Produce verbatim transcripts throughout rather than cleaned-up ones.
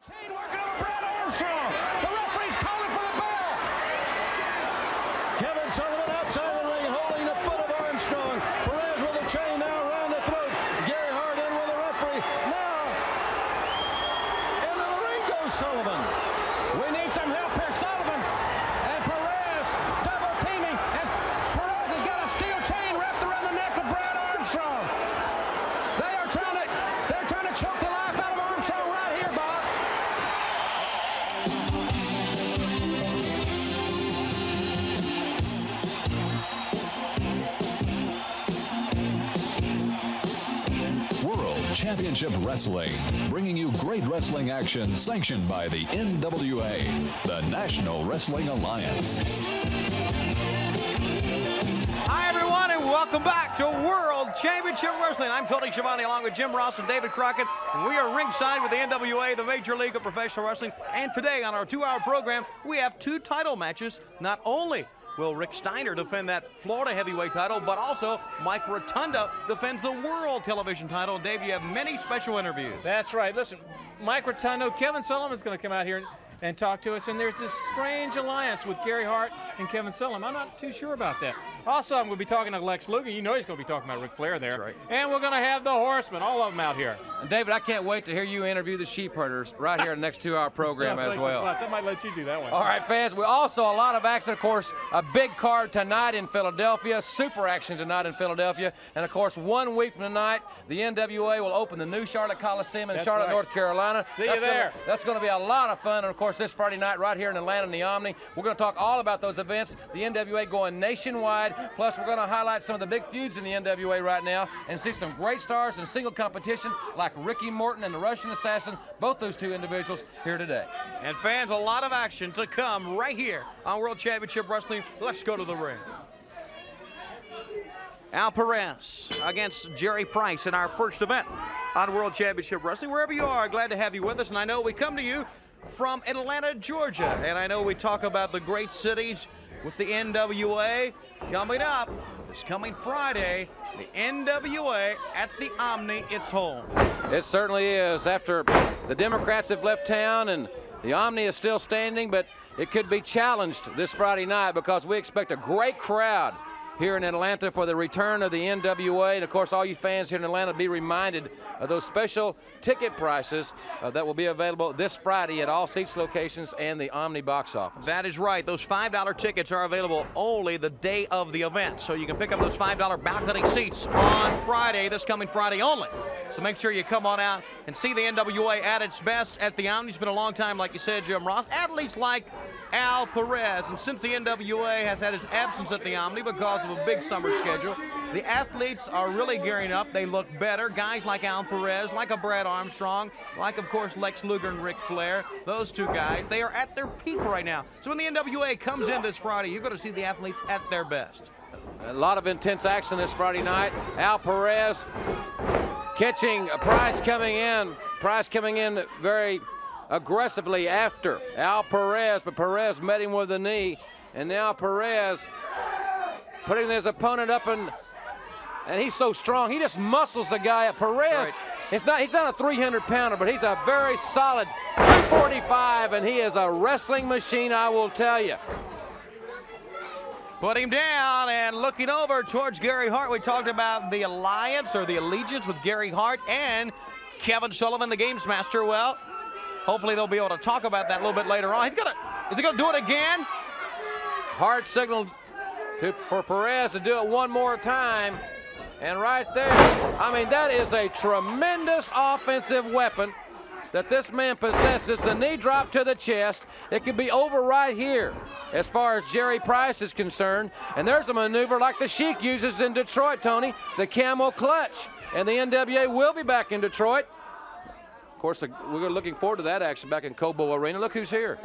Chain working over Brad Armstrong. The referee's calling for the bell. Kevin Sullivan outside the ring holding the foot of Armstrong. Perez with a chain now around the throat. Gary Hart in with the referee. Now, into the ring goes Sullivan. We need some help here. Sullivan and Perez double teaming. And Perez has got a steel chain wrapped around the neck of Brad Armstrong. They are trying to, they're trying to choke the life out of Armstrong right here, Bob. World Championship Wrestling, bringing you great wrestling action sanctioned by the N W A, the National Wrestling Alliance. Hi, everyone, and welcome back to World Championship Wrestling. I'm Tony Schiavone, along with Jim Ross and David Crockett, and we are ringside with the N W A, the Major League of Professional Wrestling. And today on our two-hour program, we have two title matches. Not only will Rick Steiner defend that Florida heavyweight title, but also Mike Rotunda defends the world television title. Dave, you have many special interviews. That's right. Listen, Mike Rotundo, Kevin Sullivan's going to come out here and, and talk to us, and there's this strange alliance with Gary Hart and Kevin Sullivan. I'm not too sure about that. Also, I'm going to be talking to Lex Luger. You know he's going to be talking about Ric Flair there. That's right. And we're going to have the Horsemen, all of them out here. And David, I can't wait to hear you interview the sheep herders right here in the next two-hour program as well. I might let you do that one. All right, fans, we also a lot of action, of course, a big card tonight in Philadelphia, super action tonight in Philadelphia, and of course, one week from tonight, the N W A will open the new Charlotte Coliseum in That's Charlotte, right. North Carolina. See that's you there. Gonna, that's going to be a lot of fun, and of course, this Friday night right here in Atlanta in the Omni, we're going to talk all about those events, the N W A going nationwide, plus we're going to highlight some of the big feuds in the N W A right now and see some great stars in single competition like Ricky Morton and the Russian Assassin, both those two individuals here today. And fans, a lot of action to come right here on World Championship Wrestling. Let's go to the ring. Al Perez against Jerry Price in our first event on World Championship Wrestling. Wherever you are, glad to have you with us. And I know we come to you from Atlanta, Georgia. And I know we talk about the great cities with the N W A. Coming up, this coming Friday, the N W A at the Omni, it's home. It certainly is. After the Democrats have left town and the Omni is still standing, but it could be challenged this Friday night because we expect a great crowd here in Atlanta for the return of the N W A. And of course, all you fans here in Atlanta be reminded of those special ticket prices uh, that will be available this Friday at all Seats locations and the Omni box office. That is right. Those five dollar tickets are available only the day of the event. So you can pick up those five dollar balcony seats on Friday, this coming Friday only. So make sure you come on out and see the N W A at its best at the Omni. It's been a long time, like you said, Jim Ross. Athletes like Al Perez, and since the N W A has had its absence at the Omni because of a big summer schedule, the athletes are really gearing up. They look better. Guys like Al Perez, like a Brad Armstrong, like, of course, Lex Luger and Ric Flair, those two guys, they are at their peak right now. So when the N W A comes in this Friday, you're going to see the athletes at their best. A lot of intense action this Friday night. Al Perez catching a Price coming in. Price coming in very aggressively after Al Perez, but Perez met him with a knee, and now Perez putting his opponent up, and and he's so strong, he just muscles the guy up. Perez, right. it's not, he's not a three hundred pounder, but he's a very solid two forty-five, and he is a wrestling machine, I will tell you. Put him down, and looking over towards Gary Hart, we talked about the alliance or the allegiance with Gary Hart and Kevin Sullivan, the Games Master. Well, hopefully they'll be able to talk about that a little bit later on. He's gonna, is he gonna do it again? Hart signaled to, for Perez to do it one more time. And right there, I mean, that is a tremendous offensive weapon that this man possesses. The knee drop to the chest. It could be over right here as far as Jerry Price is concerned. And there's a maneuver like the Sheik uses in Detroit, Tony, the camel clutch. And the N W A will be back in Detroit. Of course, we're looking forward to that action back in Cobo Arena. Look who's here.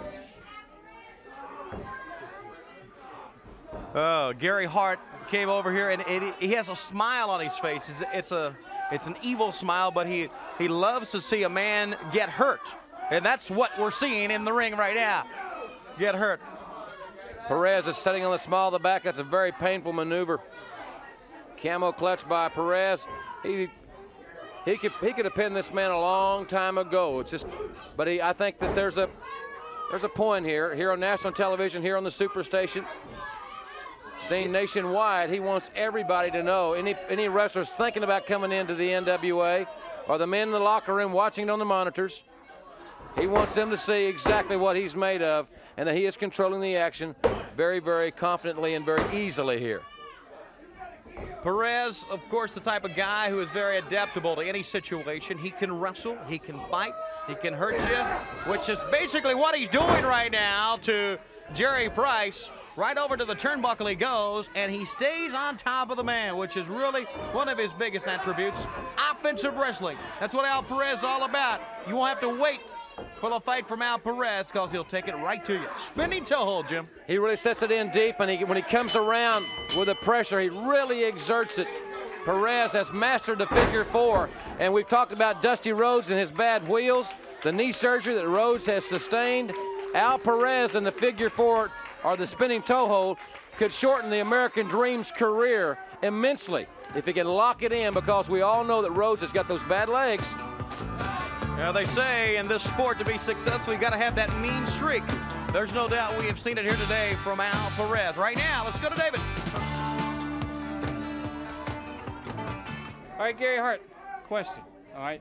Oh, Gary Hart came over here, and it, he has a smile on his face. It's, it's a, it's an evil smile, but he, he loves to see a man get hurt, and that's what we're seeing in the ring right now. Get hurt. Perez is sitting on the small of the back. That's a very painful maneuver. Camo clutch by Perez. He he could he could have pinned this man a long time ago. It's just, but he, I think that there's a there's a point here here on national television, here on the Superstation, seen nationwide. He wants everybody to know, any any wrestlers thinking about coming into the N W A, or the men in the locker room watching on the monitors. He wants them to see exactly what he's made of, and that he is controlling the action very, very confidently and very easily here. Perez, of course, the type of guy who is very adaptable to any situation. He can wrestle, he can fight, he can hurt you, which is basically what he's doing right now to Jerry Price. Right over to the turnbuckle he goes, and he stays on top of the man, which is really one of his biggest attributes, offensive wrestling. That's what Al Perez is all about. You won't have to wait for the fight from Al Perez, because he'll take it right to you. Spinning toe hold, Jim. He really sets it in deep, and he, when he comes around with the pressure, he really exerts it. Perez has mastered the figure four, and we've talked about Dusty Rhodes and his bad wheels, the knee surgery that Rhodes has sustained. Al Perez and the figure four, or the spinning toe hold, could shorten the American Dream's career immensely if he can lock it in, because we all know that Rhodes has got those bad legs. Now, they say in this sport, to be successful, you got to have that mean streak. There's no doubt we have seen it here today from Al Perez. Right now, let's go to David. All right, Gary Hart, question. All right,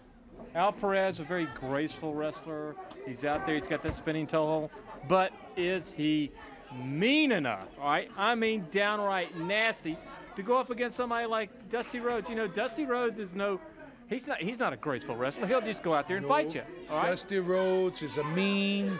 Al Perez, a very graceful wrestler. He's out there, he's got that spinning toe hold, but is he mean enough? All right, I mean downright nasty to go up against somebody like Dusty Rhodes. You know, Dusty Rhodes is no, he's not, he's not a graceful wrestler. He'll just go out there and No, fight you. All right? Dusty Rhodes is a mean,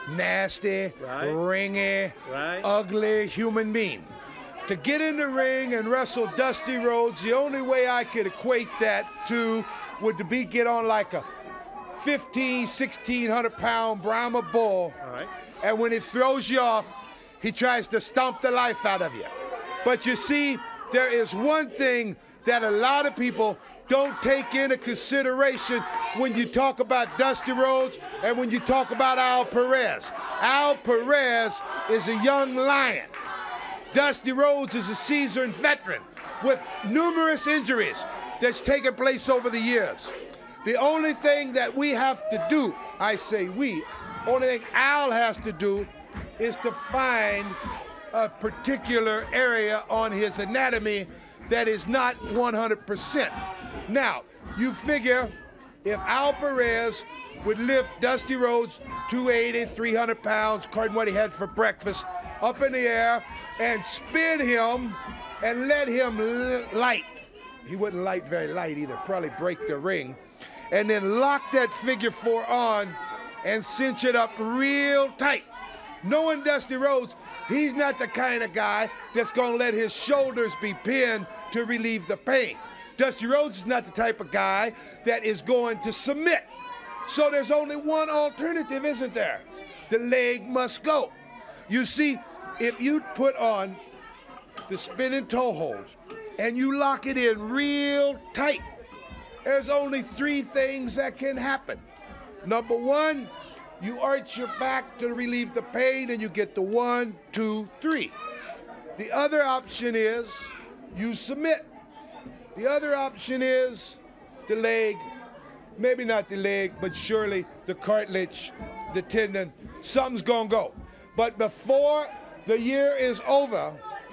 nasty, Right. ringy, Right. ugly human being. To get in the ring and wrestle Dusty Rhodes, the only way I could equate that to would to be get on like a fifteen, sixteen hundred pound Brahma bull. All right. And when it throws you off, he tries to stomp the life out of you. But you see, there is one thing that a lot of people don't take into consideration when you talk about Dusty Rhodes and when you talk about Al Perez. Al Perez is a young lion. Dusty Rhodes is a seasoned veteran with numerous injuries that's taken place over the years. The only thing that we have to do, I say we, only thing Al has to do is to find a particular area on his anatomy that is not one hundred percent. Now, you figure if Al Perez would lift Dusty Rhodes two eighty, three hundred pounds, according to what he had for breakfast, up in the air, and spin him and let him light. He wouldn't light very light either, probably break the ring. And then lock that figure four on and cinch it up real tight. Knowing Dusty Rhodes, he's not the kind of guy that's gonna let his shoulders be pinned to relieve the pain. Dusty Rhodes is not the type of guy that is going to submit. So there's only one alternative, isn't there? The leg must go. You see, if you put on the spinning toe hold and you lock it in real tight, there's only three things that can happen. Number one, you arch your back to relieve the pain and you get the one, two, three. The other option is you submit. The other option is the leg, maybe not the leg, but surely the cartilage, the tendon, something's gonna go. But before the year is over,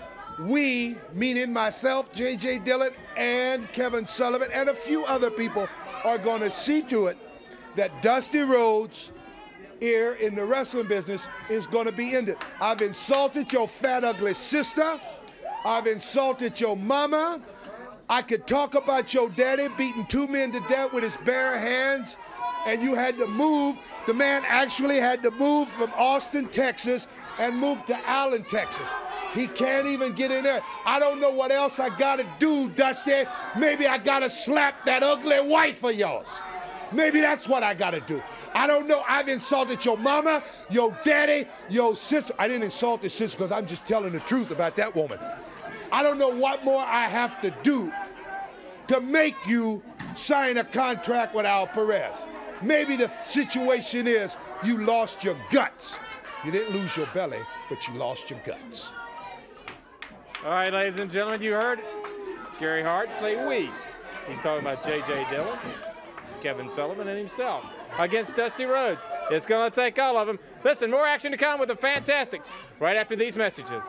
we, meaning myself, J J Dillon, and Kevin Sullivan, and a few other people, are gonna see to it that Dusty Rhodes here in the wrestling business is gonna be ended. I've insulted your fat, ugly sister. I've insulted your mama. I could talk about your daddy beating two men to death with his bare hands, and you had to move. The man actually had to move from Austin, Texas, and move to Allen, Texas. He can't even get in there. I don't know what else I gotta do, Dusty. Maybe I gotta slap that ugly wife of yours. Maybe that's what I gotta do. I don't know. I've insulted your mama, your daddy, your sister. I didn't insult the sister because I'm just telling the truth about that woman. I don't know what more I have to do to make you sign a contract with Al Perez. Maybe the situation is you lost your guts. You didn't lose your belly, but you lost your guts. All right, ladies and gentlemen, you heard Gary Hart say we. He's talking about J J Dillon, Kevin Sullivan, and himself against Dusty Rhodes. It's going to take all of them. Listen, more action to come with the Fantastics right after these messages.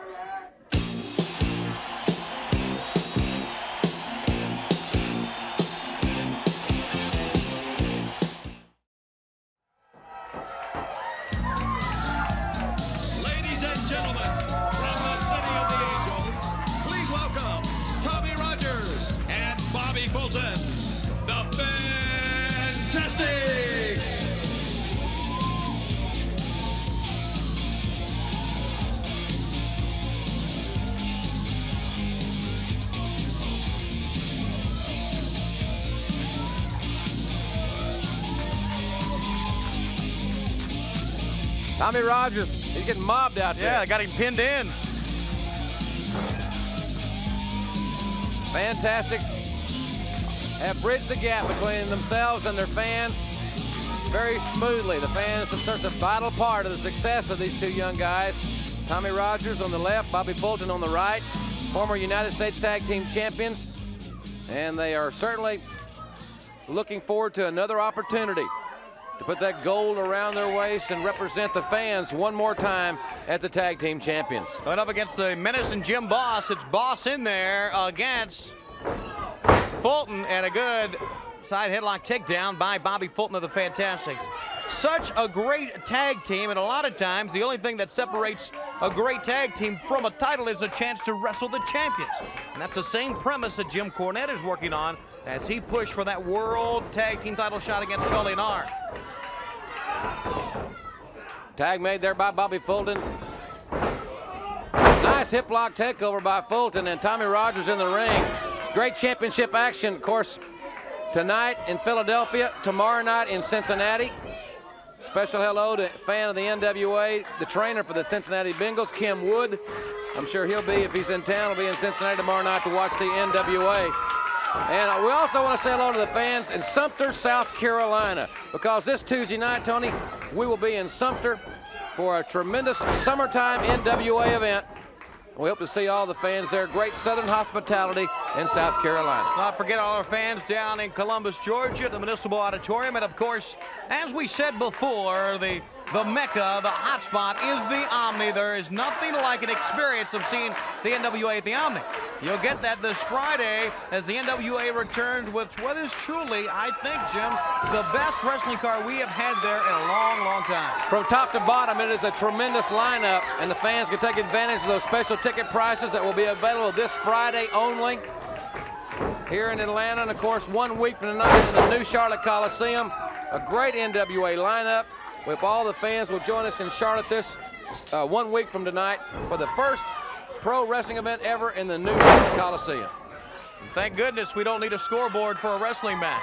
Ladies and gentlemen, from the City of the Angels, please welcome Tommy Rogers and Bobby Fulton, the Fantastics. Tommy Rogers, he's getting mobbed out there. Yeah, they got him pinned in. Fantastics have bridged the gap between themselves and their fans very smoothly. The fans are such a vital part of the success of these two young guys. Tommy Rogers on the left, Bobby Fulton on the right, former United States Tag Team Champions, and they are certainly looking forward to another opportunity to put that gold around their waist and represent the fans one more time as the Tag Team Champions. Going up against the Menace and Jim Boss. It's Boss in there against Fulton, and a good side headlock takedown by Bobby Fulton of the Fantastics. Such a great tag team, and a lot of times the only thing that separates a great tag team from a title is a chance to wrestle the champions. And that's the same premise that Jim Cornette is working on as he pushed for that World Tag Team title shot against Tully and Arn. Tag made there by Bobby Fulton. Nice hip lock takeover by Fulton, and Tommy Rogers in the ring. Great championship action, of course, tonight in Philadelphia, tomorrow night in Cincinnati. Special hello to a fan of the N W A, the trainer for the Cincinnati Bengals, Kim Wood. I'm sure he'll be, if he's in town, he'll be in Cincinnati tomorrow night to watch the N W A. And we also want to say hello to the fans in Sumter, South Carolina, because this Tuesday night, Tony, we will be in Sumter for a tremendous summertime N W A event. We hope to see all the fans there. Great Southern hospitality in South Carolina. Let's not forget all our fans down in Columbus, Georgia, at the Municipal Auditorium. And of course, as we said before, the The Mecca, the hotspot, is the Omni. There is nothing like an experience of seeing the N W A at the Omni. You'll get that this Friday as the N W A returns with what is truly, I think, Jim, the best wrestling card we have had there in a long, long time. From top to bottom, it is a tremendous lineup, and the fans can take advantage of those special ticket prices that will be available this Friday only here in Atlanta. And, of course, one week from tonight in the new Charlotte Coliseum, a great N W A lineup. With all the fans will join us in Charlotte this uh, one week from tonight for the first pro wrestling event ever in the new Charlotte Coliseum. Thank goodness we don't need a scoreboard for a wrestling match.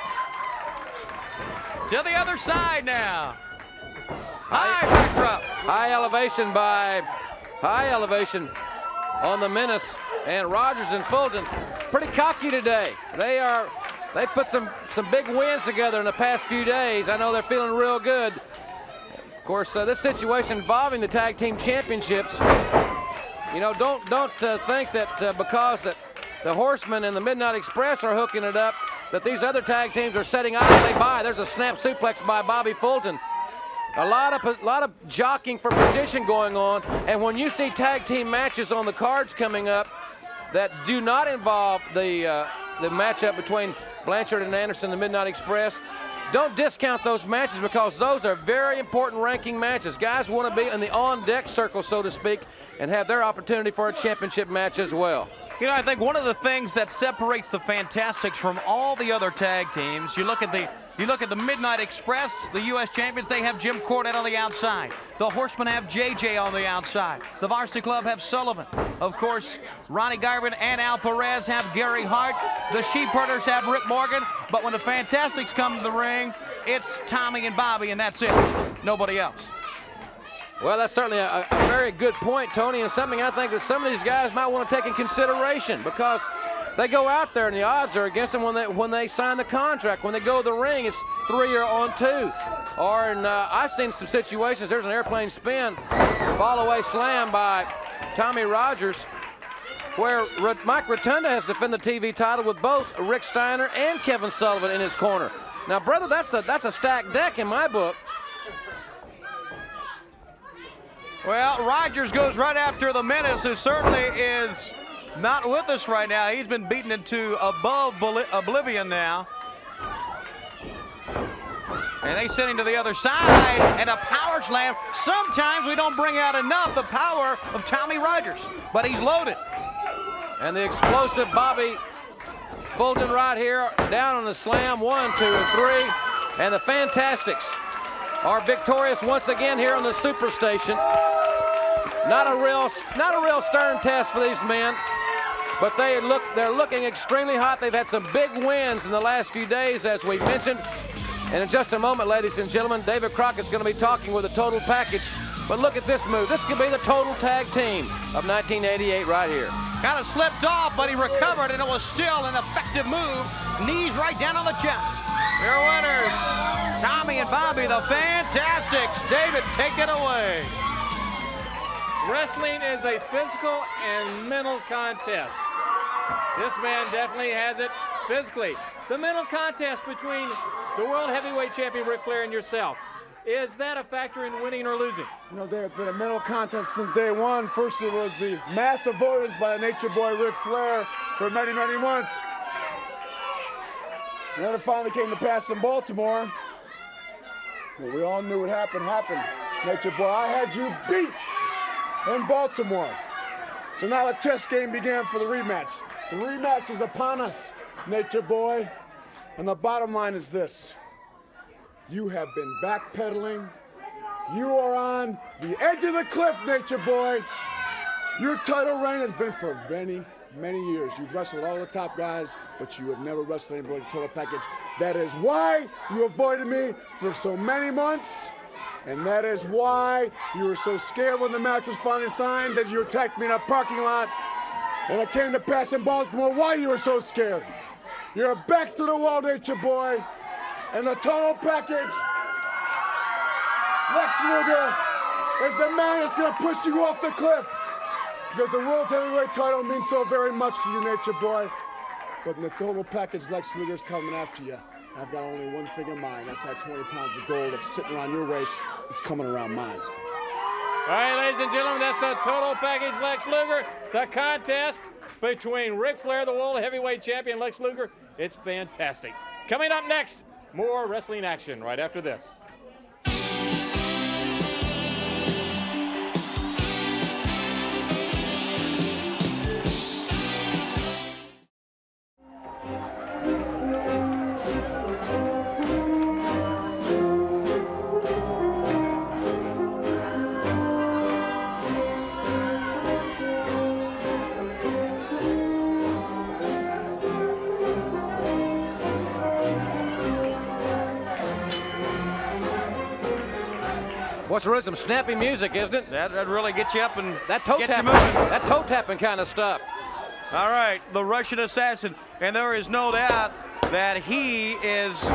To the other side now. High backdrop. High elevation by high elevation on the Menace, and Rogers and Fulton pretty cocky today. They are they put some some big wins together in the past few days. I know they're feeling real good. Of course, uh, this situation involving the tag team championships, you know, don't don't uh, think that uh, because that the Horsemen and the Midnight Express are hooking it up, that these other tag teams are setting idly by. There's a snap suplex by Bobby Fulton. A lot of a lot of jockeying for position going on, and when you see tag team matches on the cards coming up that do not involve the uh, the matchup between Blanchard and Anderson, the Midnight Express, don't discount those matches, because those are very important ranking matches. Guys want to be in the on-deck circle, so to speak, and have their opportunity for a championship match as well. You know, I think one of the things that separates the Fantastics from all the other tag teams, you look at the you look at the Midnight Express, the U S champions, they have Jim Cornette on the outside. The Horsemen have J J on the outside. The Varsity Club have Sullivan. Of course, Ronnie Garvin and Al Perez have Gary Hart. The Sheepherders have Rip Morgan. But when the Fantastics come to the ring, it's Tommy and Bobby, and that's it. Nobody else. Well, that's certainly a, a very good point, Tony, and something I think that some of these guys might want to take in consideration, because they go out there and the odds are against them when they when they sign the contract. When they go to the ring, it's three or on two. Or in, uh, I've seen some situations. There's an airplane spin, fall away slam by Tommy Rogers, where Mike Rotunda has defended the T V title with both Rick Steiner and Kevin Sullivan in his corner. Now, brother, that's a, that's a stacked deck in my book. Well, Rogers goes right after the Menace, who certainly is not with us right now. He's been beaten into above oblivion now. And they send him to the other side, and a power slam. Sometimes we don't bring out enough the power of Tommy Rogers, but he's loaded. And the explosive Bobby Fulton right here, down on the slam, one, two, and three. And the Fantastics are victorious once again here on the Superstation. Not a real, not a real stern test for these men, but they look, they're looking extremely hot. They've had some big wins in the last few days, as we mentioned. And in just a moment, ladies and gentlemen, David Crockett's going to be talking with a total package. But look at this move. This could be the total tag team of nineteen eighty-eight right here. Kind of slipped off, but he recovered, and it was still an effective move. Knees right down on the chest. Your winners, Tommy and Bobby, the Fantastics. David, take it away. Wrestling is a physical and mental contest. This man definitely has it physically. The mental contest between the World Heavyweight Champion Ric Flair and yourself, is that a factor in winning or losing? You know, there's been a mental contest since day one. First it was the mass avoidance by the Nature Boy Ric Flair for many, many months. And then it finally came to pass in Baltimore. Well, we all knew what happened happened. Nature Boy, I had you beat in Baltimore. So now the chess game began for the rematch. The rematch is upon us, Nature Boy. And the bottom line is this. You have been backpedaling. You are on the edge of the cliff, Nature Boy. Your title reign has been for many, many years. You've wrestled all the top guys, but you have never wrestled anybody in total package. That is why you avoided me for so many months. And that is why you were so scared when the match was finally signed that you attacked me in a parking lot. And it came to pass in Baltimore why you were so scared. Your back's to the wall, Nature Boy. And the total package, Lex Luger is the man that's going to push you off the cliff. Because the World Heavyweight title means so very much to you, Nature Boy. But in the total package, Lex Luger's coming after you. I've got only one thing in mind. That's that twenty pounds of gold that's sitting around your waist. It's coming around mine. All right, ladies and gentlemen, that's the total package, Lex Luger. The contest between Ric Flair, the World Heavyweight Champion, Lex Luger. It's fantastic. Coming up next, more wrestling action right after this. What's really some snappy music, isn't it? That, that really gets you up and that toe get tapping, you moving. That toe tapping kind of stuff. All right, the Russian Assassin, and there is no doubt that he is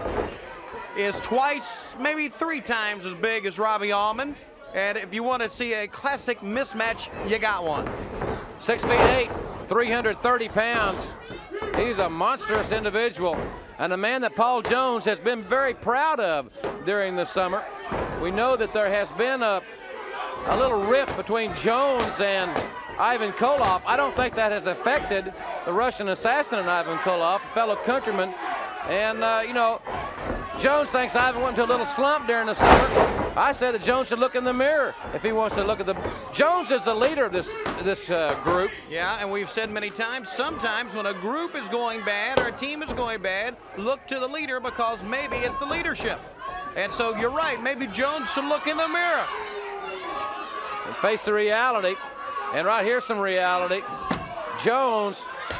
is twice, maybe three times as big as Robbie Allman. And if you want to see a classic mismatch, you got one. Six feet eight, three hundred thirty pounds. He's a monstrous individual, and a man that Paul Jones has been very proud of during the summer. We know that there has been a, a little rift between Jones and Ivan Koloff. I don't think that has affected the Russian Assassin and Ivan Koloff, a fellow countryman. And, uh, you know, Jones thinks Ivan went into a little slump during the summer. I say that Jones should look in the mirror if he wants to look at the... Jones is the leader of this, this uh, group. Yeah, and we've said many times, sometimes when a group is going bad or a team is going bad, look to the leader because maybe it's the leadership. And so you're right, maybe Jones should look in the mirror. And face the reality. And right here's some reality. Jones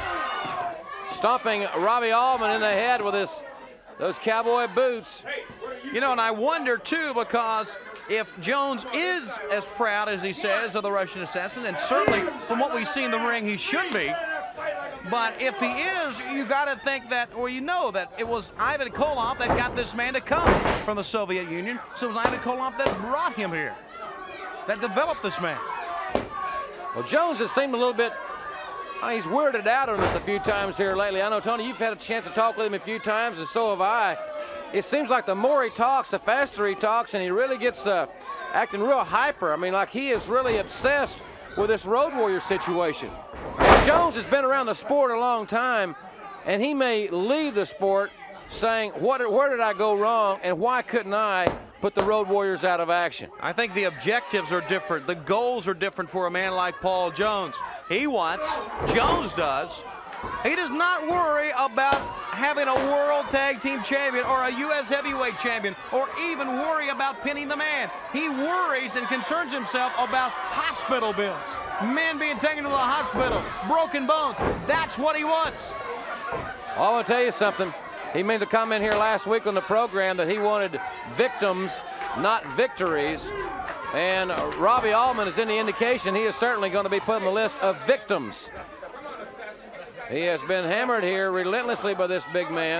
stomping Robbie Allman in the head with his those cowboy boots. You know, and I wonder too, because if Jones is as proud as he says of the Russian Assassin, and certainly from what we see in the ring, he should be. But if he is, you got to think that, or you know that it was Ivan Koloff that got this man to come from the Soviet Union. So it was Ivan Koloff that brought him here, that developed this man. Well, Jones has seemed a little bit uh, he's weirded out on us a few times here lately. I know, Tony, you've had a chance to talk with him a few times, and so have I. It seems like the more he talks, the faster he talks, and he really gets uh, acting real hyper. I mean, like he is really obsessed with this Road Warrior situation. And Jones has been around the sport a long time, and he may leave the sport saying, what, where did I go wrong, and why couldn't I put the Road Warriors out of action? I think the objectives are different. The goals are different for a man like Paul Jones. He wants, Jones does, he does not worry about having a World Tag Team Champion or a U S Heavyweight Champion or even worry about pinning the man. He worries and concerns himself about hospital bills, men being taken to the hospital, broken bones. That's what he wants. I want to tell you something. He made a comment here last week on the program that he wanted victims, not victories. And Robbie Allman is in the indication he is certainly going to be put on the list of victims. He has been hammered here relentlessly by this big man.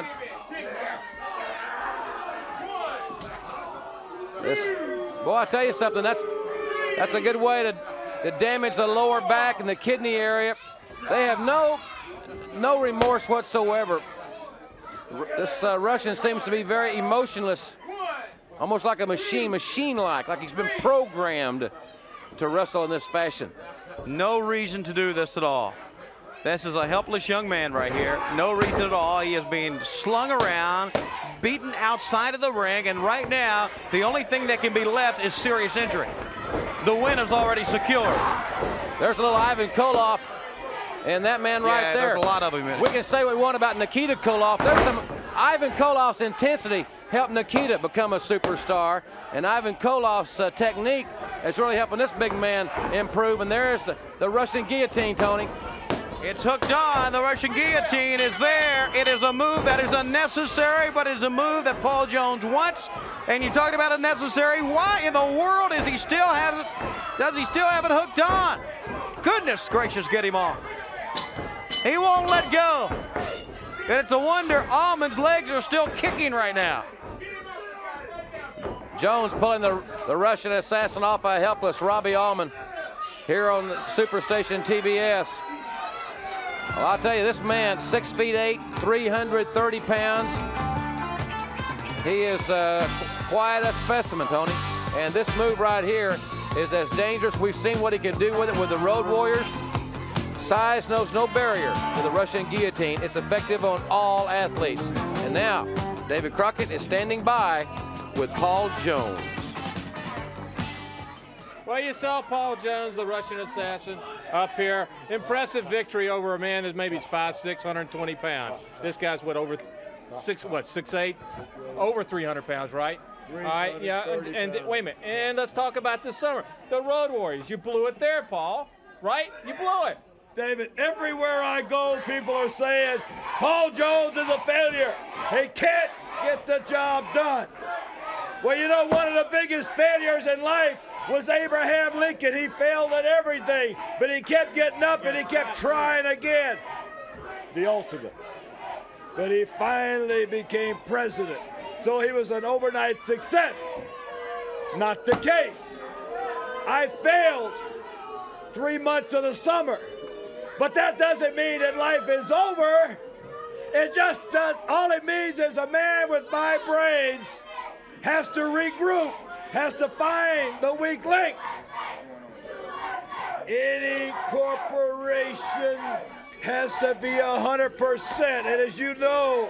This, boy, I tell you something, that's that's a good way to, to damage the lower back and the kidney area. They have no, no remorse whatsoever. This uh, Russian seems to be very emotionless, almost like a machine, machine-like, like he's been programmed to wrestle in this fashion. No reason to do this at all. This is a helpless young man right here. No reason at all. He is being slung around, beaten outside of the ring, and right now, the only thing that can be left is serious injury. The win is already secured. There's a little Ivan Koloff, and that man right yeah, there. There's a lot of him in it. We can say what we want about Nikita Koloff. There's some Ivan Koloff's intensity helped Nikita become a superstar, and Ivan Koloff's uh, technique is really helping this big man improve. And there's the, the Russian guillotine, Tony. It's hooked on. The Russian guillotine is there. It is a move that is unnecessary, but it is a move that Paul Jones wants. And you talked about unnecessary. Why in the world is he still have it? Does he still have it hooked on? Goodness gracious, get him off. He won't let go. And it's a wonder Allman's legs are still kicking right now. Jones pulling the, the Russian assassin off a helpless Robbie Allman here on the Superstation T B S. Well, I'll tell you, this man, six feet eight, three hundred thirty pounds. He is uh, quite a specimen, Tony. And this move right here is as dangerous. We've seen what he can do with it with the Road Warriors. Size knows no barrier with the Russian guillotine. It's effective on all athletes. And now, David Crockett is standing by with Paul Jones. Well, you saw Paul Jones, the Russian assassin, up here. Impressive victory over a man that maybe is five six, one hundred twenty pounds. This guy's what, over six, what, six eight? Over three hundred pounds, right? All right, yeah, and, and wait a minute. And let's talk about this summer. The Road Warriors. You blew it there, Paul, right? You blew it. David, everywhere I go, people are saying, Paul Jones is a failure. He can't get the job done. Well, you know, one of the biggest failures in life was Abraham Lincoln. He failed at everything, but he kept getting up and he kept trying again. The ultimate. But he finally became president. So he was an overnight success. Not the case. I failed three months of the summer. But that doesn't mean that life is over. It just does, all it means is a man with my brains has to regroup, has to find the weak link. Any corporation has to be one hundred percent. And as you know,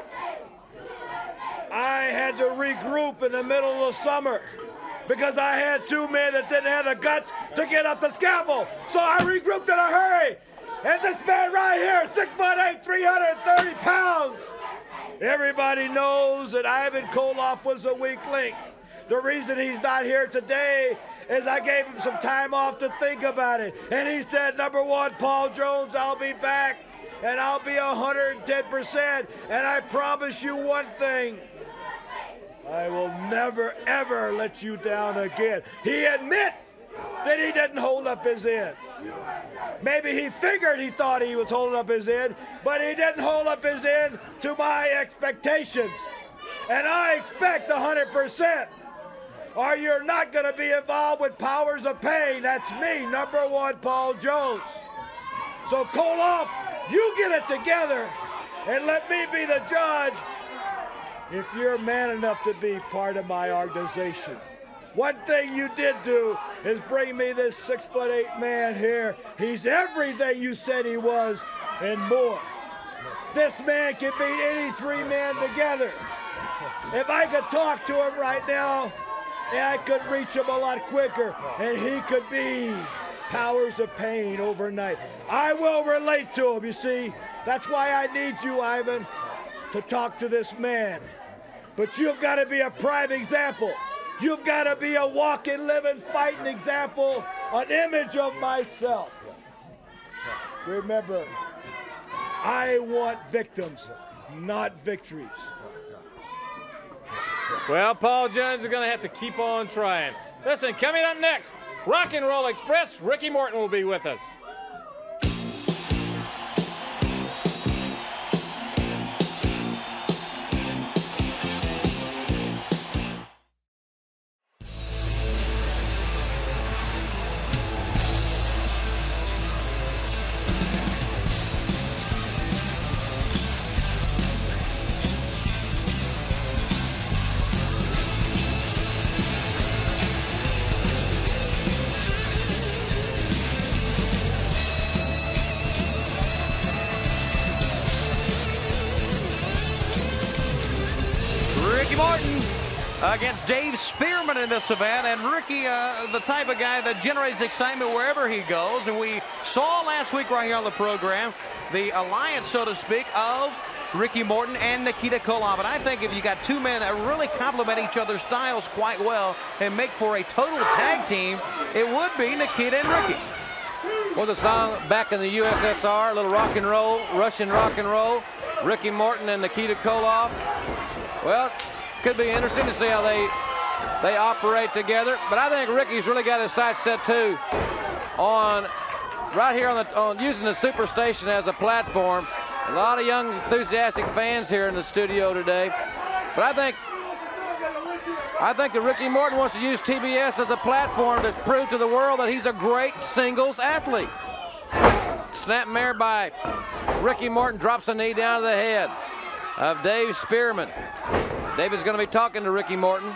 I had to regroup in the middle of the summer because I had two men that didn't have the guts to get up the scaffold. So I regrouped in a hurry. And this man right here, six foot eight, three hundred thirty pounds. Everybody knows that Ivan Koloff was a weak link. The reason he's not here today is I gave him some time off to think about it. And he said, number one, Paul Jones, I'll be back, and I'll be one hundred ten percent. And I promise you one thing, I will never, ever let you down again. He admit that he didn't hold up his end. Maybe he figured he thought he was holding up his end, but he didn't hold up his end to my expectations. And I expect one hundred percent. Or you're not going to be involved with Powers of Pain. That's me, number one, Paul Jones. So Koloff, you get it together and let me be the judge if you're man enough to be part of my organization. One thing you did do is bring me this six foot eight man here. He's everything you said he was and more. This man can beat any three men together. If I could talk to him right now, I could reach him a lot quicker, and he could be Powers of Pain overnight. I will relate to him, you see. That's why I need you, Ivan, to talk to this man. But you've got to be a prime example. You've got to be a walking, living, fighting example, an image of myself. Remember, I want victims, not victories. Well, Paul Jones is going to have to keep on trying. Listen, coming up next, Rock and Roll Express, Ricky Morton will be with us. Against Dave Spearman in this event, and Ricky, uh, the type of guy that generates excitement wherever he goes. And we saw last week right here on the program the alliance, so to speak, of Ricky Morton and Nikita Koloff. And I think if you got two men that really complement each other's styles quite well and make for a total tag team, it would be Nikita and Ricky. Was a song back in the U S S R, a little rock and roll, Russian rock and roll. Ricky Morton and Nikita Koloff. Well, could be interesting to see how they they operate together, but I think Ricky's really got his sights set too on right here on the on using the Superstation as a platform. A lot of young enthusiastic fans here in the studio today, but I think I think that Ricky Morton wants to use T B S as a platform to prove to the world that he's a great singles athlete. Snapmare by Ricky Morton, drops a knee down to the head of Dave Spearman. Dave is going to be talking to Ricky Morton.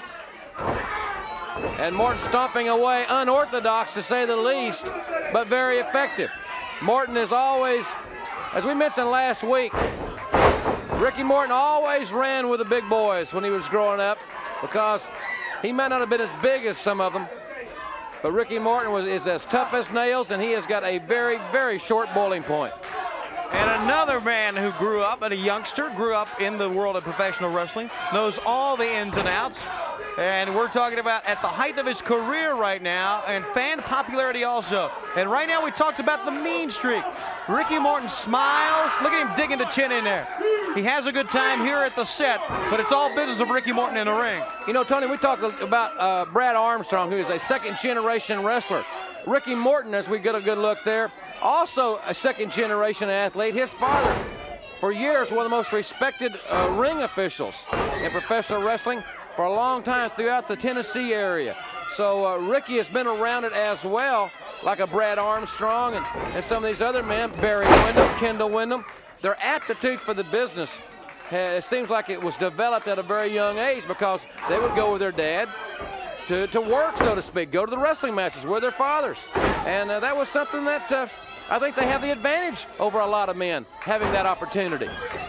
And Morton stomping away, unorthodox to say the least, but very effective. Morton is always, as we mentioned last week, Ricky Morton always ran with the big boys when he was growing up because he might not have been as big as some of them, but Ricky Morton was, is as tough as nails, and he has got a very, very short boiling point. And another man who grew up, and a youngster, grew up in the world of professional wrestling, knows all the ins and outs. And we're talking about at the height of his career right now, and fan popularity also. And right now we talked about the mean streak. Ricky Morton smiles. Look at him digging the chin in there. He has a good time here at the set, but it's all business of Ricky Morton in the ring. You know, Tony, we talked about uh, Brad Armstrong, who is a second-generation wrestler. Ricky Morton, as we get a good look there, also a second-generation athlete. His father, for years, one of the most respected uh, ring officials in professional wrestling for a long time throughout the Tennessee area. So uh, Ricky has been around it as well, like a Brad Armstrong and, and some of these other men, Barry Windham, Kendall Windham. Their aptitude for the business, uh, it seems like it was developed at a very young age because they would go with their dad to, to work, so to speak, go to the wrestling matches with their fathers. And uh, that was something that uh, I think they have the advantage over a lot of men, having that opportunity.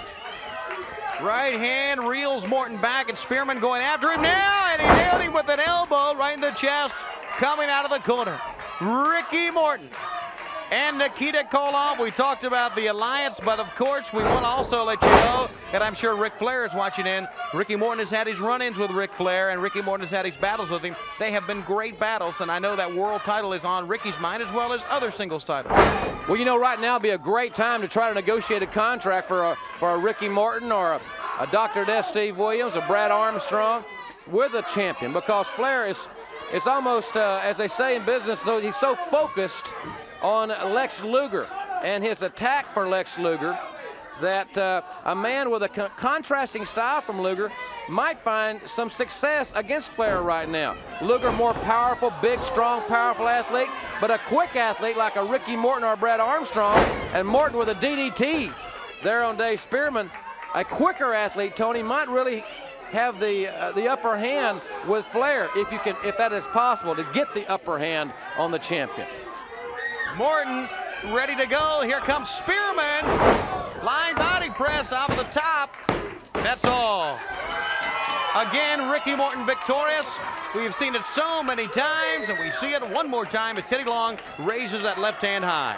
Right hand reels Morton back, and Spearman going after him now, and he nailed him with an elbow right in the chest, coming out of the corner. Ricky Morton and Nikita Koloff. We talked about the alliance, but of course we want to also let you know, and I'm sure Ric Flair is watching in, Ricky Morton has had his run-ins with Ric Flair, and Ricky Morton has had his battles with him. They have been great battles, and I know that world title is on Ricky's mind as well as other singles titles. Well, you know, right now would be a great time to try to negotiate a contract for a, for a Ricky Morton or a, a Doctor Death Steve Williams, a Brad Armstrong with a champion, because Flair is, it's almost, uh, as they say in business, so he's so focused on Lex Luger and his attack for Lex Luger that uh, a man with a co contrasting style from Luger might find some success against Flair right now. Luger, more powerful, big, strong, powerful athlete. but a quick athlete like a Ricky Morton or Brad Armstrong, and Morton with a D D T there on Dave Spearman. A quicker athlete, Tony, might really have the uh, the upper hand with Flair, if you can, if that is possible, to get the upper hand on the champion. Morton ready to go. Here comes Spearman. Line body press off the top. That's all. Again, Ricky Morton victorious. We've seen it so many times, and we see it one more time as Teddy Long raises that left hand high.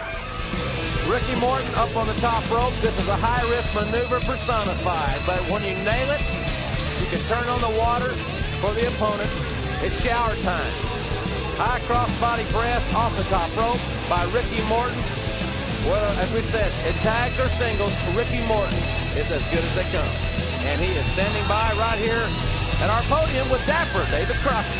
Ricky Morton up on the top rope. This is a high-risk maneuver personified, but when you nail it, you can turn on the water for the opponent. It's shower time. High cross-body press off the top rope by Ricky Morton. Well, as we said, in tags or singles, Ricky Morton is as good as they come. And he is standing by right here at our podium with Dapper David Crockett.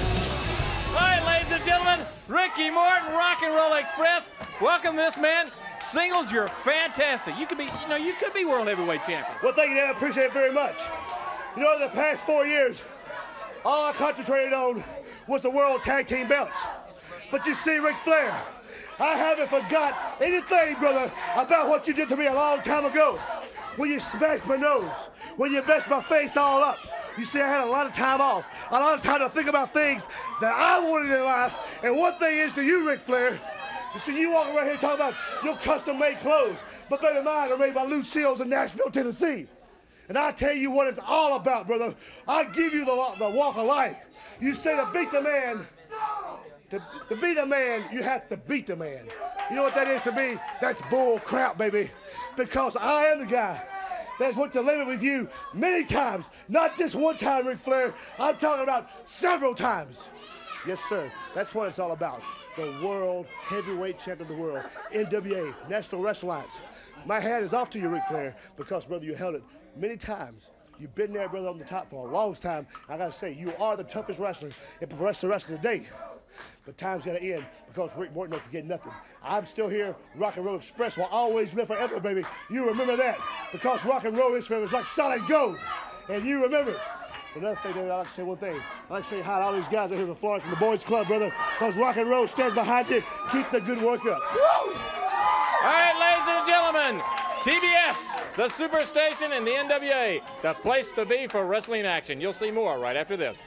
All right, ladies and gentlemen, Ricky Morton, Rock and Roll Express. Welcome this man. Singles, you're fantastic. You could be, you know, you could be world heavyweight champion. Well, thank you, Dan. I appreciate it very much. You know, the past four years, all I concentrated on was the world tag team belts. But you see, Ric Flair, I haven't forgot anything, brother, about what you did to me a long time ago. When you smashed my nose, when you messed my face all up. You see, I had a lot of time off, a lot of time to think about things that I wanted in life. And one thing is to you, Ric Flair, you see, you walking around here talking about your custom-made clothes, but baby, mine are made by Lucille's in Nashville, Tennessee. And I tell you what it's all about, brother. I give you the, the walk of life. You say to beat the man, to, to be the man, you have to beat the man. You know what that is to me? That's bull crap, baby. Because I am the guy that's went to limit with you many times. Not just one time, Ric Flair. I'm talking about several times. Yes, sir. That's what it's all about. The world heavyweight champion of the world, N W A, National Wrestling Alliance. My hat is off to you, Ric Flair, because, brother, you held it many times. You've been there, brother, on the top for a long time. I got to say, you are the toughest wrestler in professional wrestling today. But time's got to end because Rick Morton don't forget nothing. I'm still here. Rock and Roll Express will always live forever, baby. You remember that because Rock and Roll Express is like solid gold. And you remember it. Another thing, David, I'd like to say one thing. I'd like to say hi to all these guys out here from Florence from the Boys Club, brother, because Rock and Roll stands behind you. Keep the good work up. Woo! All right, ladies and gentlemen, T B S, the Superstation, and the N W A, the place to be for wrestling action. You'll see more right after this.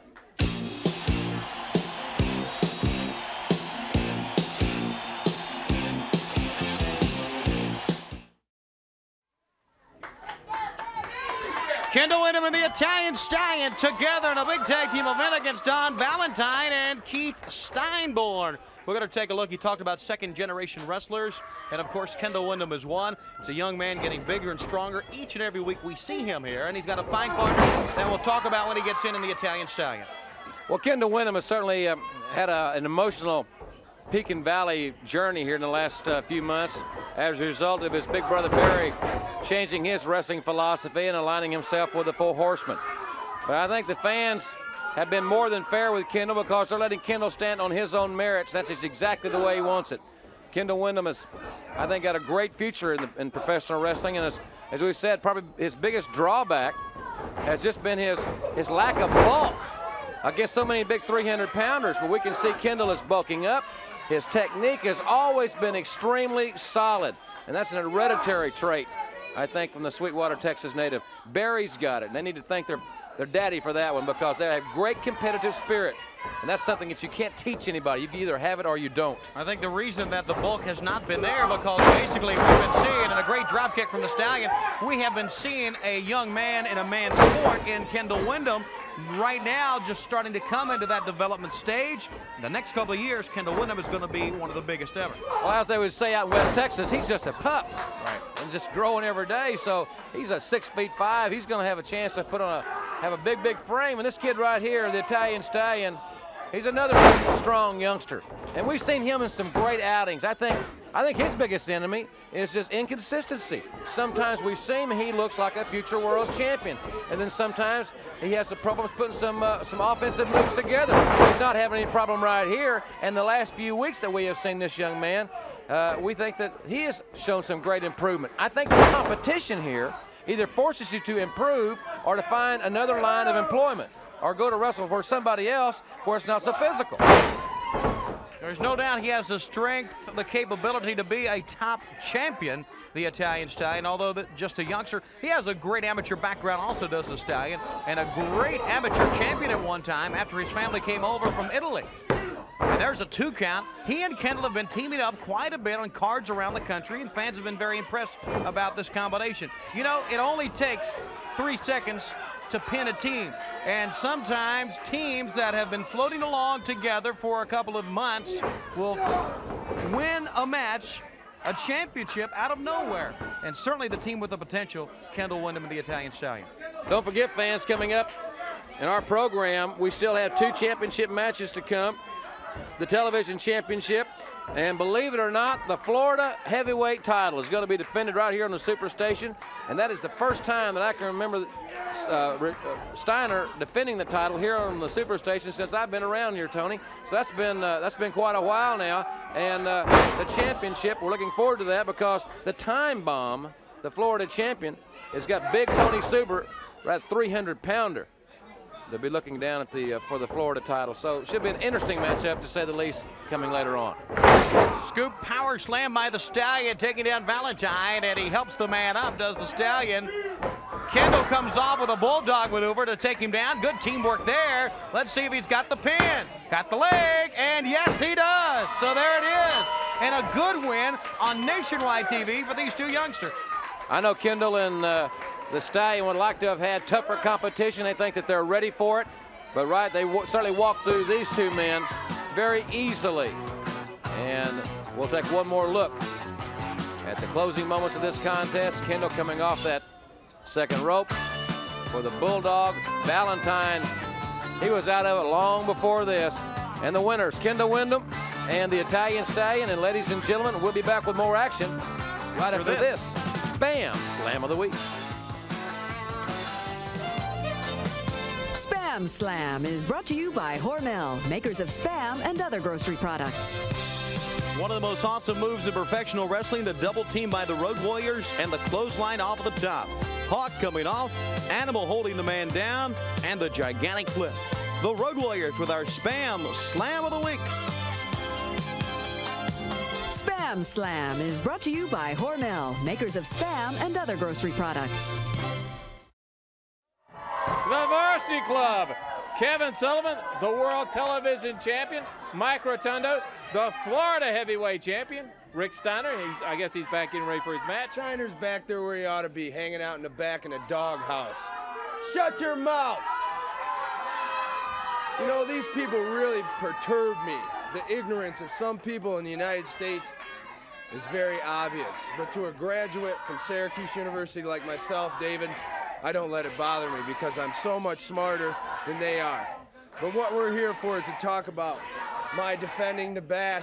Kendall Windham and the Italian Stallion together in a big tag team event against Don Valentine and Keith Steinborn. We're going to take a look. He talked about second-generation wrestlers, and, of course, Kendall Windham is one. It's a young man getting bigger and stronger. Each and every week we see him here, and he's got a fine partner that we'll talk about when he gets in in the Italian Stallion. Well, Kendall Windham has certainly uh, had a, an emotional peak and valley journey here in the last uh, few months as a result of his big brother Barry changing his wrestling philosophy and aligning himself with the Four Horsemen. But I think the fans have been more than fair with Kendall because they're letting Kendall stand on his own merits. That's just exactly the way he wants it. Kendall Windham has, I think, got a great future in, the, in professional wrestling, and as, as we said, probably his biggest drawback has just been his, his lack of bulk against so many big three hundred pounders. But we can see Kendall is bulking up. His technique has always been extremely solid, and that's an hereditary trait, I think, from the Sweetwater, Texas native. Barry's got it, and they need to thank their, their daddy for that one because they have great competitive spirit, and that's something that you can't teach anybody. You either have it or you don't. I think the reason that the bulk has not been there because basically we've been seeing, and a great drop kick from the Stallion, we have been seeing a young man in a man's sport in Kendall Windham right now just starting to come into that development stage. In the next couple of years, Kendall Windham is going to be one of the biggest ever. Well, as they would say out in West Texas, he's just a pup. Right. And just growing every day. So he's a six feet five. He's going to have a chance to put on a, have a big, big frame. And this kid right here, the Italian Stallion, he's another strong youngster. And we've seen him in some great outings. I think I think his biggest enemy is just inconsistency. Sometimes we've seen him, he looks like a future world champion. And then sometimes he has some problems putting some, uh, some offensive moves together. He's not having any problem right here. And the last few weeks that we have seen this young man, uh, we think that he has shown some great improvement. I think the competition here either forces you to improve or to find another line of employment or go to wrestle for somebody else where it's not so physical. There's no doubt he has the strength, the capability to be a top champion, the Italian Stallion. Although that just a youngster, he has a great amateur background, also does the Stallion, and a great amateur champion at one time after his family came over from Italy. And there's a two count. He and Kendall have been teaming up quite a bit on cards around the country, and fans have been very impressed about this combination. You know, it only takes three seconds to pin a team. And sometimes teams that have been floating along together for a couple of months will win a match, a championship out of nowhere. And certainly the team with the potential, Kendall Windham and the Italian Stallion. Don't forget, fans, coming up in our program, we still have two championship matches to come. The television championship, and believe it or not, the Florida heavyweight title is going to be defended right here on the Superstation, and that is the first time that I can remember uh, Steiner defending the title here on the Superstation since I've been around here, Tony. So that's been uh, that's been quite a while now, and uh, the championship, we're looking forward to that because the Time Bomb, the Florida champion, has got Big Tony Suber, right three hundred pounder. They'll be looking down at the uh, for the Florida title. So it should be an interesting matchup, to say the least, coming later on. Scoop power slam by the Stallion, taking down Valentine, and he helps the man up, does the Stallion. Kendall comes off with a bulldog maneuver to take him down. Good teamwork there. Let's see if he's got the pin. Got the leg, and yes, he does. So there it is. And a good win on Nationwide T V for these two youngsters. I know Kendall and uh, the Stallion would like to have had tougher competition. They think that they're ready for it. But right, they w certainly walked through these two men very easily. And we'll take one more look at the closing moments of this contest. Kendall coming off that second rope for the Bulldog. Valentine, he was out of it long before this. And the winners, Kendall Windham and the Italian Stallion. And ladies and gentlemen, we'll be back with more action right after this. Spam Slam of the Week. Spam Slam is brought to you by Hormel, makers of Spam and other grocery products. One of the most awesome moves in professional wrestling, the double team by the Road Warriors and the clothesline off of the top. Hawk coming off, Animal holding the man down, and the gigantic flip. The Road Warriors with our Spam Slam of the Week. Spam Slam is brought to you by Hormel, makers of Spam and other grocery products. The Varsity Club, Kevin Sullivan, the world television champion. Mike Rotundo, the Florida heavyweight champion. Rick Steiner, he's, I guess he's back in ready for his match. Steiner's back there where he ought to be, hanging out in the back in a doghouse. Shut your mouth! You know, these people really perturb me. The ignorance of some people in the United States is very obvious. But to a graduate from Syracuse University like myself, David, I don't let it bother me because I'm so much smarter than they are. But what we're here for is to talk about my defending the Bash.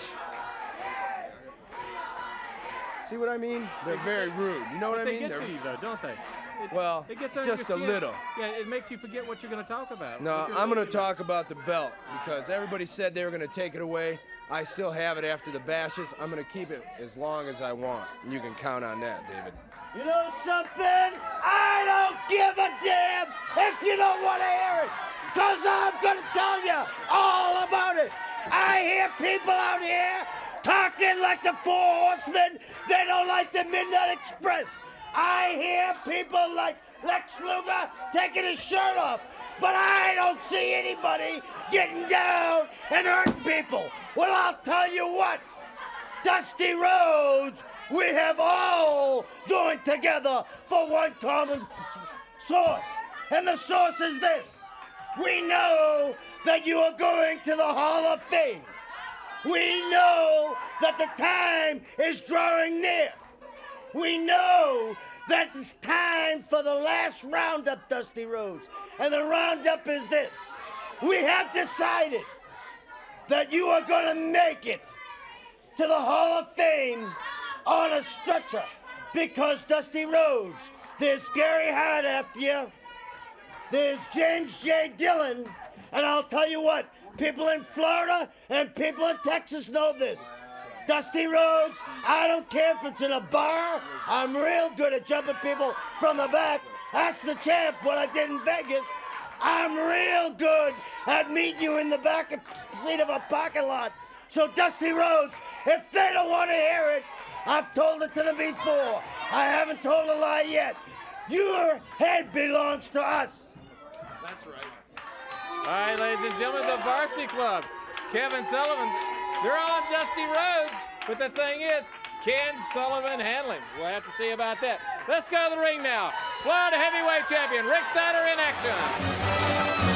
See what I mean? They're very rude. You know what I They mean? get They're, to you, though, don't they? It, well, it gets under just your a skin. little. Yeah, it makes you forget what you're going to talk about. No, I'm going to talk about the belt because everybody said they were going to take it away. I still have it after the Bashes. I'm going to keep it as long as I want. And you can count on that, David. You know something? I don't give a damn if you don't want to hear it, because I'm going to tell you all about it. I hear people out here talking like the Four Horsemen. They don't like the Midnight Express. I hear people like Lex Luger taking his shirt off, but I don't see anybody getting down and hurting people. Well, I'll tell you what. Dusty Rhodes, we have all joined together for one common source. And the source is this. We know that you are going to the Hall of Fame. We know that the time is drawing near. We know that it's time for the last roundup, Dusty Rhodes. And the roundup is this. We have decided that you are going to make it to the Hall of Fame on a stretcher because, Dusty Rhodes, there's Gary Hart after you, there's James J. Dillon, and I'll tell you what, people in Florida and people in Texas know this. Dusty Rhodes, I don't care if it's in a bar, I'm real good at jumping people from the back. Ask the champ what I did in Vegas. I'm real good at meeting you in the back seat of a parking lot So Dusty Rhodes, if they don't want to hear it, I've told it to them before. I haven't told a lie yet. Your head belongs to us. That's right. All right, ladies and gentlemen, the Varsity Club. Kevin Sullivan, they're on Dusty Rhodes, but the thing is, can Sullivan handle him? We'll have to see about that. Let's go to the ring now. Florida Heavyweight Champion Rick Steiner in action.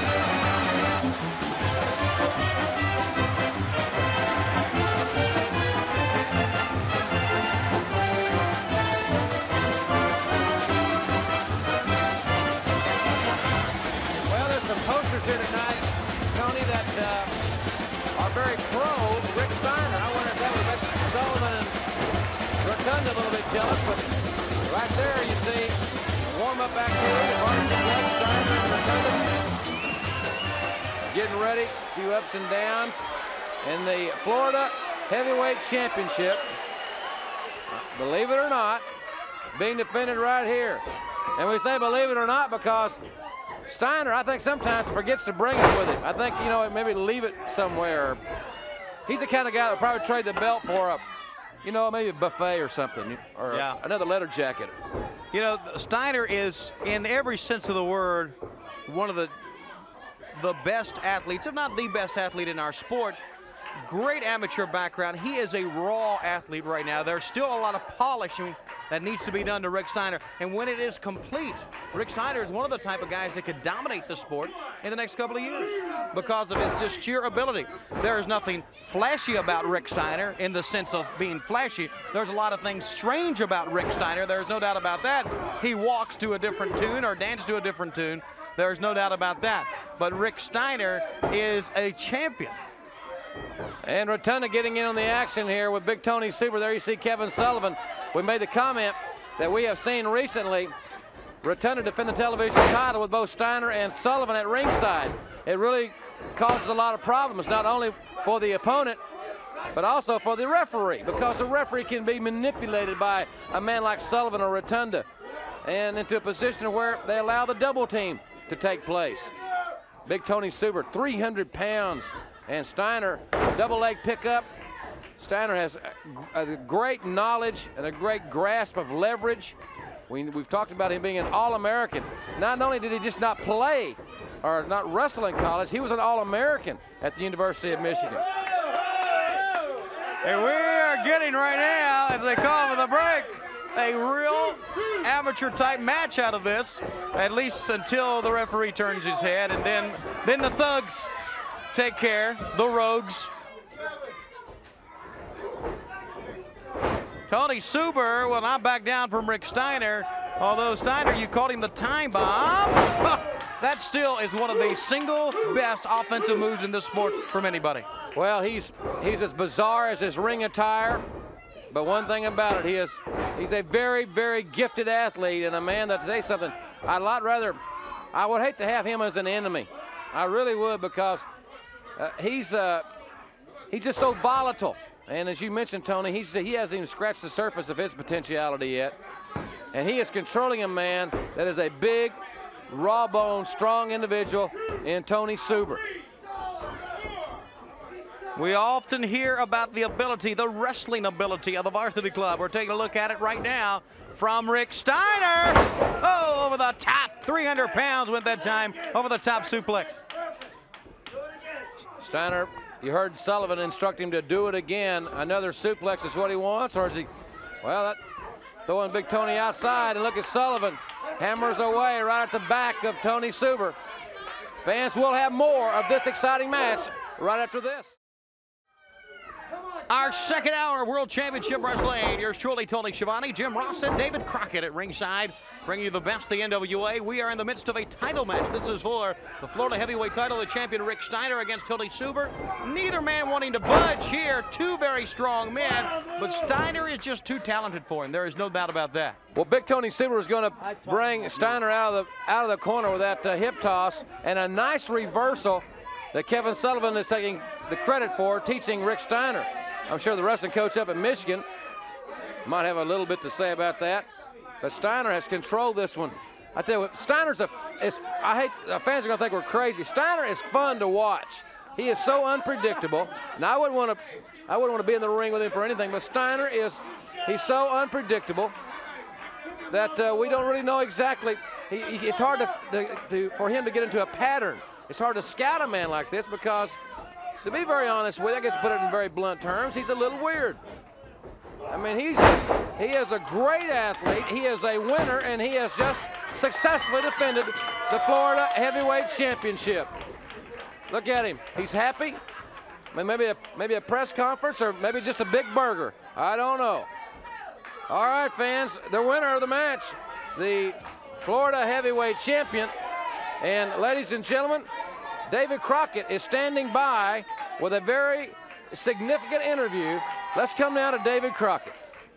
Posters here tonight, Tony, that uh, are very pro Rick Steiner. I wonder if that would make Sullivan and Rotunda a little bit jealous, but right there you see warm-up activity. Steiner and Rotunda getting ready, a few ups and downs. In the Florida Heavyweight Championship, believe it or not, being defended right here. And we say believe it or not because Steiner, I think sometimes forgets to bring it with him. I think, you know, maybe leave it somewhere. He's the kind of guy that would probably trade the belt for a, you know, maybe a buffet or something, or yeah. another leather jacket. You know, Steiner is, in every sense of the word, one of the the best athletes, if not the best athlete in our sport. Great amateur background. He is a raw athlete right now. There's still a lot of polishing that needs to be done to Rick Steiner. And when it is complete, Rick Steiner is one of the type of guys that could dominate the sport in the next couple of years because of his just sheer ability. There is nothing flashy about Rick Steiner in the sense of being flashy. There's a lot of things strange about Rick Steiner. There's no doubt about that. He walks to a different tune or dances to a different tune. There's no doubt about that. But Rick Steiner is a champion. And Rotunda getting in on the action here with Big Tony Suber. There you see Kevin Sullivan. We made the comment that we have seen recently Rotunda defend the television title with both Steiner and Sullivan at ringside. It really causes a lot of problems, not only for the opponent, but also for the referee, because the referee can be manipulated by a man like Sullivan or Rotunda and into a position where they allow the double team to take place. Big Tony Suber, three hundred pounds. And Steiner, double leg pickup. Steiner has a, a great knowledge and a great grasp of leverage. We, we've talked about him being an All-American. Not only did he just not play or not wrestle in college, he was an All-American at the University of Michigan. And we are getting right now, as they call for the break, a real amateur-type match out of this, at least until the referee turns his head, and then, then the thugs take care, the Rogues. Tony Suber will not back down from Rick Steiner, although Steiner, you called him the time bomb. That still is one of the single best offensive moves in this sport from anybody. Well, he's he's as bizarre as his ring attire, but one thing about it, he is he's a very, very gifted athlete and a man that, to say something, I'd a lot rather, I would hate to have him as an enemy. I really would, because Uh, he's uh, he's just so volatile, and as you mentioned, Tony, he's he hasn't even scratched the surface of his potentiality yet, and he is controlling a man that is a big, raw-boned, strong individual in Tony Suber. We often hear about the ability, the wrestling ability of the Varsity Club. We're taking a look at it right now from Rick Steiner. Oh, over the top, three hundred pounds with that time, over the top suplex. Steiner, you heard Sullivan instruct him to do it again. Another suplex is what he wants, or is he, well, that, throwing Big Tony outside, and look at Sullivan. Hammers away right at the back of Tony Suber. Fans will have more of this exciting match right after this. Our second hour of World Championship Wrestling. Yours truly, Tony Schiavone, Jim Ross, and David Crockett at ringside, bringing you the best of the N W A. We are in the midst of a title match. This is for the Florida Heavyweight title, the champion Rick Steiner against Tony Suber. Neither man wanting to budge here. Two very strong men, but Steiner is just too talented for him. There is no doubt about that. Well, Big Tony Suber is going to bring Steiner out of the out of the corner with that uh, hip toss, and a nice reversal that Kevin Sullivan is taking the credit for, teaching Rick Steiner. I'm sure the wrestling coach up in Michigan might have a little bit to say about that. But Steiner has controlled this one. I tell you what, Steiner's a, is, I hate, uh, fans are gonna think we're crazy. Steiner is fun to watch. He is so unpredictable. Now I wouldn't want to, I wouldn't want to be in the ring with him for anything. But Steiner is, he's so unpredictable that uh, we don't really know exactly. He, he, it's hard to, to, to for him to get into a pattern. It's hard to scout a man like this because, to be very honest with you, I guess put it in very blunt terms, he's a little weird. I mean, he's he is a great athlete. He is a winner, and he has just successfully defended the Florida Heavyweight Championship. Look at him. He's happy. I mean, maybe a maybe a press conference or maybe just a big burger. I don't know. All right, fans, the winner of the match, the Florida Heavyweight Champion. And ladies and gentlemen, David Crockett is standing by with a very significant interview. Let's come now to David Crockett.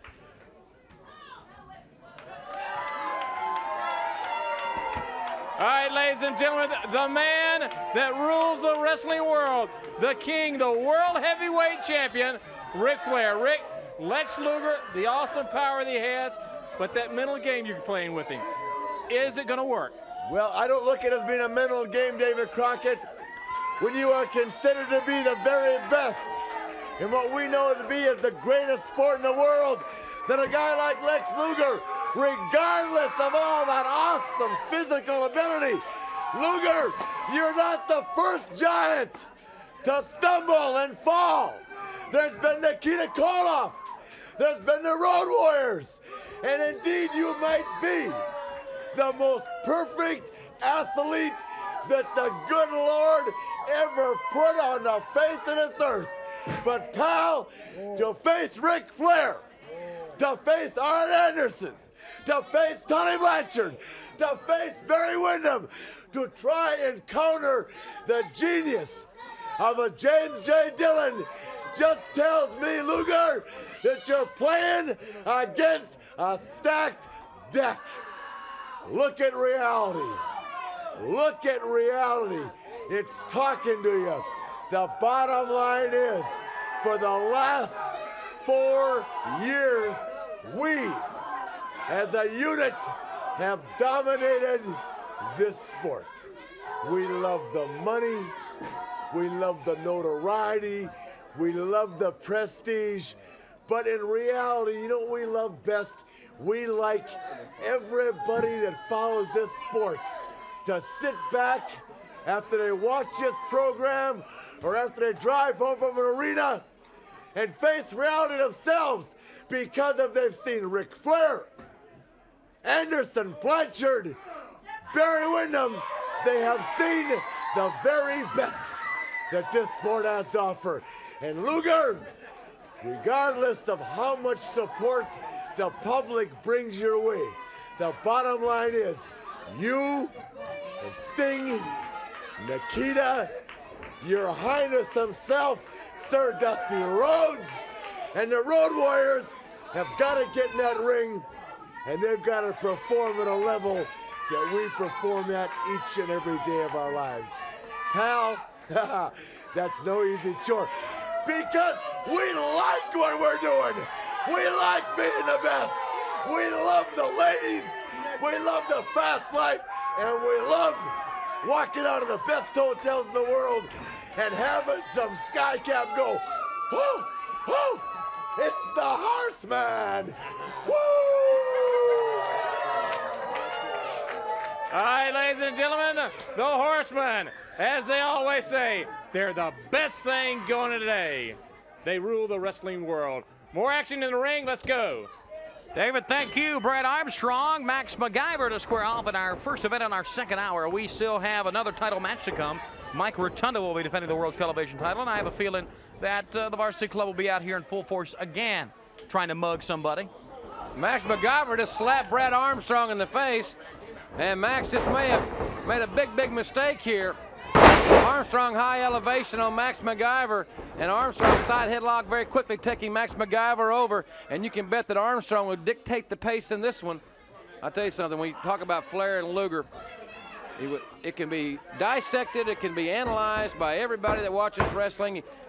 All right, ladies and gentlemen, the man that rules the wrestling world, the king, the world heavyweight champion, Ric Flair. Rick, Lex Luger, the awesome power that he has, but that mental game you're playing with him, is it going to work? Well, I don't look at it as being a mental game, David Crockett. When you are considered to be the very best in what we know to be as the greatest sport in the world, then a guy like Lex Luger, regardless of all that awesome physical ability, Luger, you're not the first giant to stumble and fall. There's been Nikita Koloff. There's been the Road Warriors. And indeed, you might be the most perfect athlete that the good Lord ever put on the face of this earth. But pal, to face Ric Flair, to face Arn Anderson, to face Tony Blanchard, to face Barry Windham, to try and counter the genius of a James J. Dillon just tells me, Luger, that you're playing against a stacked deck. Look at reality. Look at reality. It's talking to you. The bottom line is, for the last four years, we, as a unit, have dominated this sport. We love the money. We love the notoriety. We love the prestige. But in reality, you know what we love best? We like everybody that follows this sport to sit back after they watch this program or after they drive home from an arena and face reality themselves because of they've seen Ric Flair, Anderson, Blanchard, Barry Windham. They have seen the very best that this sport has to offer. And Luger, regardless of how much support the public brings your way, the bottom line is you and Sting, Nikita, Your Highness himself, Sir Dusty Rhodes, and the Road Warriors have got to get in that ring, and they've got to perform at a level that we perform at each and every day of our lives. Pal, that's no easy chore, because we like what we're doing. We like being the best. We love the ladies. We love the fast life, and we love walking out of the best hotels in the world and having some skycap go, whoo, whoo, it's the Horseman, woo! All right, ladies and gentlemen, the Horsemen, as they always say, they're the best thing going today. They rule the wrestling world. More action in the ring, let's go. David, thank you. Brad Armstrong, Max MacGyver to square off in our first event in our second hour. We still have another title match to come. Mike Rotundo will be defending the World Television title, and I have a feeling that uh, the Varsity Club will be out here in full force again, trying to mug somebody. Max MacGyver just slapped Brad Armstrong in the face, and Max just may have made a big, big mistake here. Armstrong high elevation on Max MacGyver, and Armstrong side headlock very quickly taking Max MacGyver over, and you can bet that Armstrong would dictate the pace in this one. I'll tell you something, when you talk about Flair and Luger, it, would, it can be dissected, it can be analyzed by everybody that watches wrestling.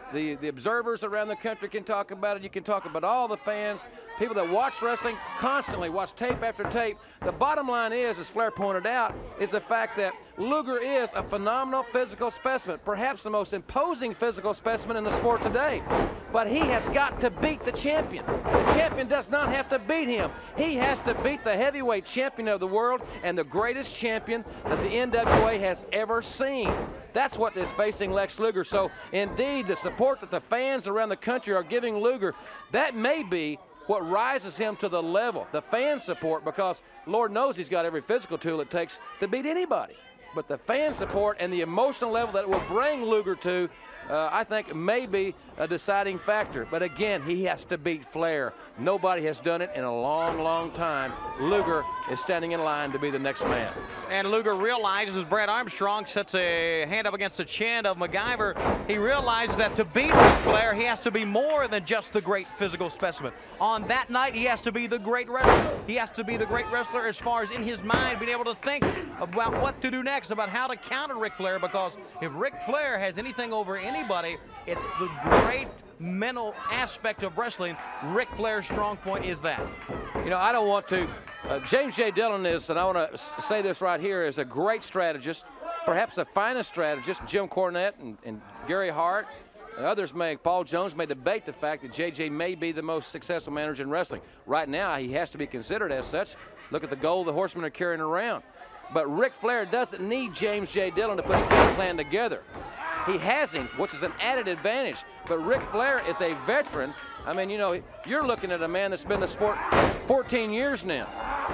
The, the observers around the country can talk about it. You can talk about all the fans, people that watch wrestling constantly, watch tape after tape. The bottom line is, as Flair pointed out, is the fact that Luger is a phenomenal physical specimen, perhaps the most imposing physical specimen in the sport today. But he has got to beat the champion. The champion does not have to beat him. He has to beat the heavyweight champion of the world and the greatest champion that the N W A has ever seen. That's what is facing Lex Luger. So, indeed, the support that the fans around the country are giving Luger, that may be what rises him to the level, the fan support, because Lord knows he's got every physical tool it takes to beat anybody. But the fan support and the emotional level that it will bring Luger to, uh, I think, may be a deciding factor. But again, he has to beat Flair. Nobody has done it in a long, long time. Luger is standing in line to be the next man. And Luger realizes as Brad Armstrong sets a hand up against the chin of MacGyver, he realizes that to beat Ric Flair, he has to be more than just the great physical specimen. On that night, he has to be the great wrestler. He has to be the great wrestler as far as in his mind being able to think about what to do next, about how to counter Ric Flair, because if Ric Flair has anything over anybody, it's the great mental aspect of wrestling. Ric Flair's strong point is that. You know, I don't want to. Uh, James J. Dillon is, and I want to say this right here, is a great strategist, perhaps the finest strategist. Jim Cornette and, and Gary Hart and others may, Paul Jones may debate the fact that J J may be the most successful manager in wrestling. Right now, he has to be considered as such. Look at the gold the Horsemen are carrying around. But Ric Flair doesn't need James J. Dillon to put a game plan together. He has him, which is an added advantage. But Ric Flair is a veteran. I mean, you know, you're looking at a man that's been in the sport fourteen years now.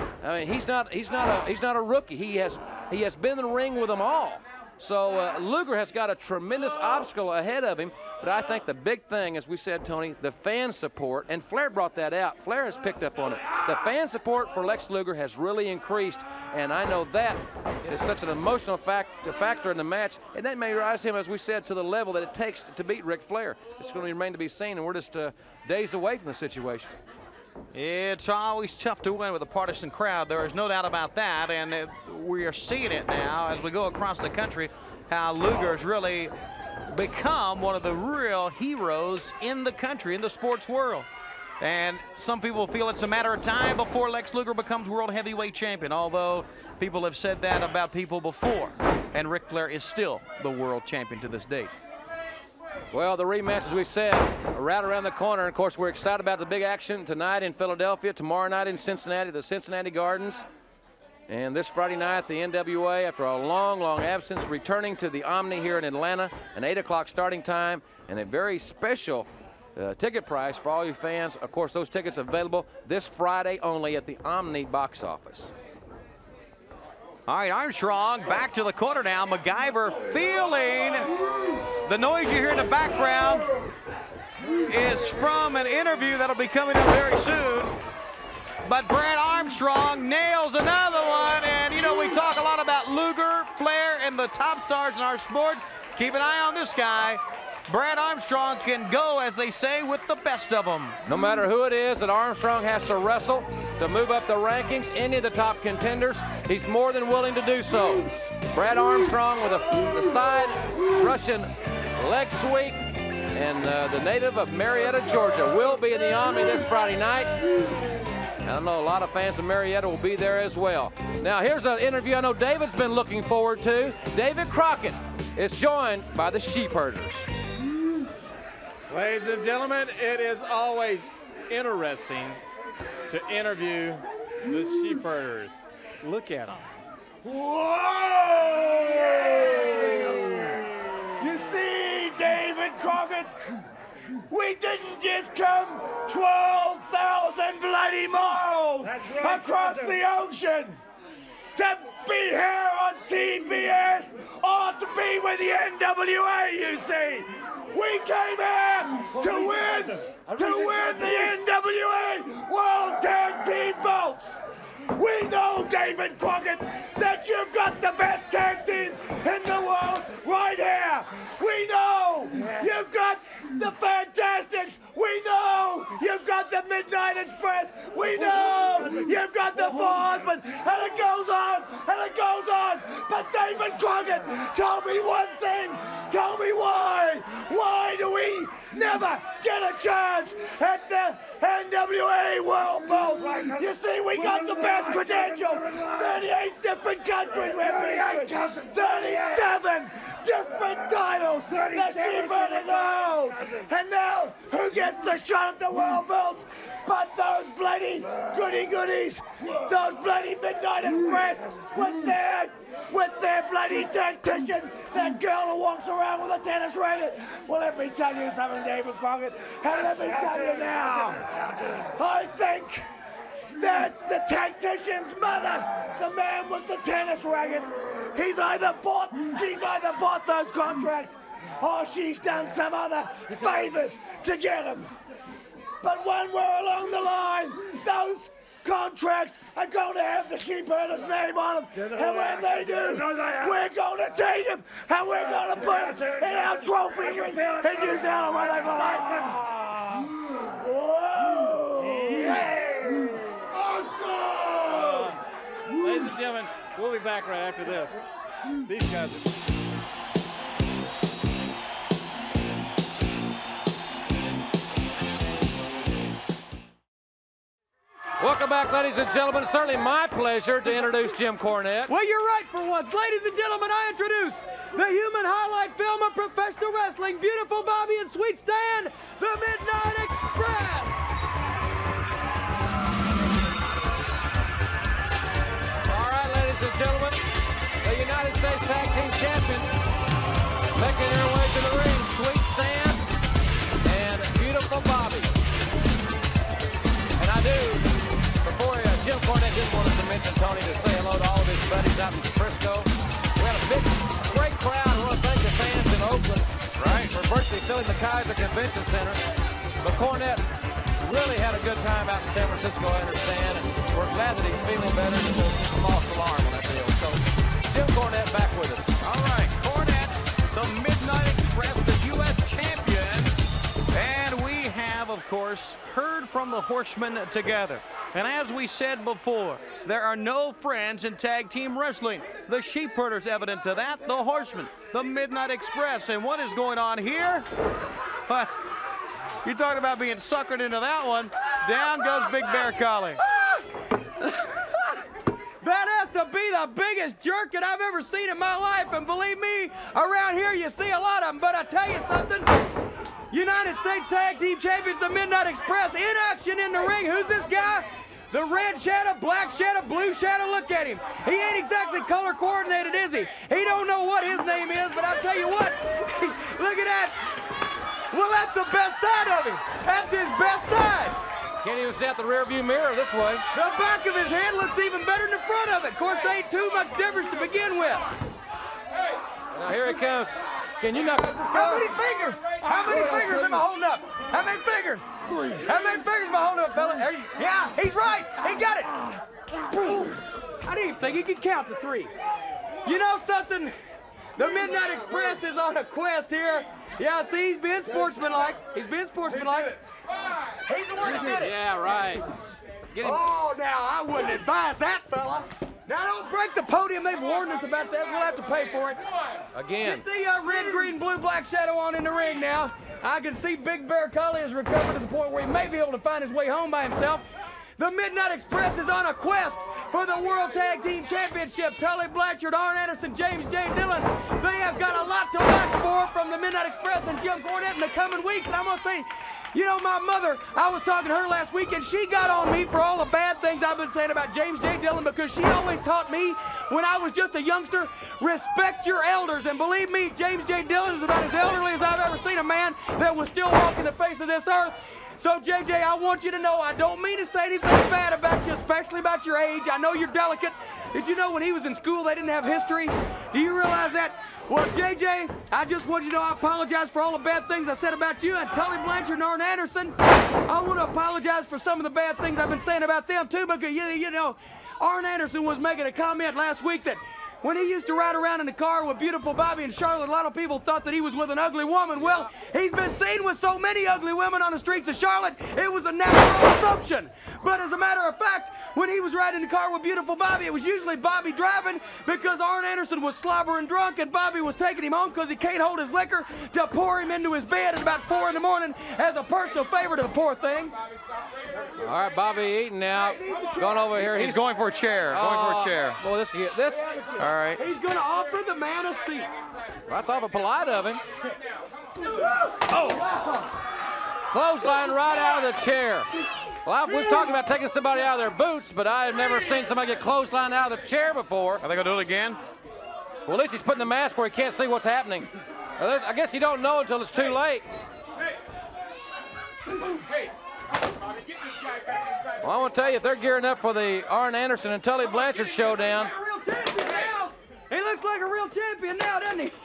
I mean, he's not he's not a he's not a rookie. He has he has been in the ring with them all. So uh, Luger has got a tremendous obstacle ahead of him. But I think the big thing, as we said, Tony, the fan support, and Flair brought that out. Flair has picked up on it. The fan support for Lex Luger has really increased, and I know that is such an emotional fact, factor in the match, and that may rise him, as we said, to the level that it takes to beat Ric Flair. It's going to remain to be seen, and we're just uh, days away from the situation. It's always tough to win with a partisan crowd. There is no doubt about that, and uh, we are seeing it now as we go across the country, how Luger's really become one of the real heroes in the country, in the sports world. And some people feel it's a matter of time before Lex Luger becomes world heavyweight champion, although people have said that about people before. And Ric Flair is still the world champion to this date. Well, the rematch, as we said, right around the corner. Of course, we're excited about the big action tonight in Philadelphia, tomorrow night in Cincinnati, the Cincinnati Gardens. And this Friday night, the N W A, after a long, long absence, returning to the Omni here in Atlanta, an eight o'clock starting time, and a very special uh, ticket price for all you fans. Of course, those tickets available this Friday only at the Omni box office. All right, Armstrong back to the corner now. MacGyver feeling the noise you hear in the background is from an interview that'll be coming up very soon. But Brad Armstrong nails another one, and you know, we talk a lot about Luger, Flair, and the top stars in our sport. Keep an eye on this guy. Brad Armstrong can go, as they say, with the best of them. No matter who it is that Armstrong has to wrestle to move up the rankings, any of the top contenders, he's more than willing to do so. Brad Armstrong with a, the side Russian leg sweep, and uh, the native of Marietta, Georgia, will be in the Omni this Friday night. I know a lot of fans of Marietta will be there as well. Now, here's an interview I know David's been looking forward to. David Crockett is joined by the Sheepherders. Ladies and gentlemen, it is always interesting to interview the Sheepherders. Look at them. Whoa! You see, David Crockett, we didn't just come twelve thousand bloody miles right, across the ocean to be here on T B S or to be with the N W A, you see. We came here to win, to win the N W A World Tag Team belts. We know, David Crockett, that you've got the best tag teams in the world right here. We know you've got the Fantastics. We know you've got the Midnight Express. We know you've got the Four Horsemen. And it goes on, and it goes on. But David Crockett, tell me one thing. Tell me why. Why do we never get a chance at the N W A World Belts. You see, we got the best credentials. thirty-eight different countries we've been to. thirty-seven different titles that Sheeburn has held. And now, who gets the shot at the World Belts? But those bloody goody goodies, those bloody Midnight Express with their, with their bloody tactician, that girl who walks around with a tennis racket. Well, let me tell you something, David Crockett, and let me tell you now, I think that the tactician's mother, the man with the tennis racket, he's either bought, she's either bought those contracts, or she's done some other favors to get them. But when we're along the line, those contracts are going to have the Sheepherder's name on them. And when they do, we're going to take them and we're going to put them in our trophy room in New Zealand where they belong. Whoa! Yeah. Awesome! Ladies and gentlemen, we'll be back right after this. These guys are... Welcome back, ladies and gentlemen. It's certainly my pleasure to introduce Jim Cornette. Well, you're right for once. Ladies and gentlemen, I introduce the human highlight film of professional wrestling, beautiful Bobby and Sweet Stan, the Midnight Express. All right, ladies and gentlemen, the United States Tag Team Champions making their way to the ring, Sweet Stan and beautiful Bobby. And I do. Jim Cornette just wanted to mention, Tony, to say hello to all of his buddies out in Frisco. We had a big, great crowd. I want to thank the fans in Oakland, right, for virtually filling the Kaiser Convention Center. But Cornette really had a good time out in San Francisco, I understand, and we're glad that he's feeling better. It was just a false alarm on that deal. So, Jim Cornette back with us. All right, Cornette, the Midnight Express, the U S champion. And we have, of course, heard from the Horsemen together. And as we said before, there are no friends in tag team wrestling. The Sheepherders evident to that, the Horsemen, the Midnight Express. And what is going on here? What? You talking about being suckered into that one. Down goes Big Bear Collie. That has to be the biggest jerk that I've ever seen in my life. And believe me, around here you see a lot of them. But I tell you something, United States Tag Team Champions, the Midnight Express, in action in the ring. Who's this guy? The red shadow, black shadow, blue shadow. Look at him. He ain't exactly color coordinated, is he? He don't know what his name is, but I'll tell you what. Look at that. Well, that's the best side of him. That's his best side. Can't even see out the rear view mirror this way. The back of his head looks even better than the front of it. Of course, there ain't too much difference to begin with. Now here he comes. Can you not? How many fingers? How many fingers am I holding up? How many fingers? Three. How many fingers am I holding up, fella? There you, yeah, he's right. He got it. I didn't even think he could count to three. You know something? The Midnight Express is on a quest here. Yeah, see, he's being sportsmanlike. He's being sportsmanlike. He's the one that did it. Yeah, right. Get him. Oh, now, I wouldn't advise that, fella. Now, don't break the podium. They've warned us about that. We'll have to pay for it. Again. Get the uh, red, green, blue, black shadow on in the ring now. I can see Big Bear Collie has recovered to the point where he may be able to find his way home by himself. The Midnight Express is on a quest for the World Tag Team Championship. Tully Blanchard, Arn Anderson, James J. Dillon. They have got a lot to watch for from the Midnight Express and Jim Cornette in the coming weeks. And I'm going to say, you know, my mother, I was talking to her last week, and she got on me for all the bad things I've been saying about James J. Dillon, because she always taught me when I was just a youngster, respect your elders. And believe me, James J. Dillon is about as elderly as I've ever seen a man that was still walking the face of this earth. So, J J, I want you to know I don't mean to say anything bad about you, especially about your age. I know you're delicate. Did you know when he was in school they didn't have history? Do you realize that? Well, J J, I just want you to know I apologize for all the bad things I said about you and Tully Blanchard and Arn Anderson. I want to apologize for some of the bad things I've been saying about them, too, because, you, you know, Arn Anderson was making a comment last week that when he used to ride around in the car with beautiful Bobby and Charlotte, a lot of people thought that he was with an ugly woman. Well, he's been seen with so many ugly women on the streets of Charlotte, it was a natural assumption. But as a matter of fact, when he was riding in the car with beautiful Bobby, it was usually Bobby driving because Arn Anderson was slobbering drunk and Bobby was taking him home because he can't hold his liquor to pour him into his bed at about four in the morning as a personal favor to the poor thing. All right, Bobby Eaton now going over here. He's, He's going for a chair. Going uh, for a chair. Boy, this this. All right. He's going to offer the man a seat. That's awful polite of him. Oh! Clothesline right out of the chair. Well, we've talked about taking somebody out of their boots, but I have never seen somebody get clothesline out of the chair before. Are they going to do it again? Well, at least he's putting the mask where he can't see what's happening. Well, I guess you don't know until it's too late. Well, I want to tell you, if they're gearing up for the Arn Anderson and Tully Blanchard showdown. He looks like a real champion now, doesn't he?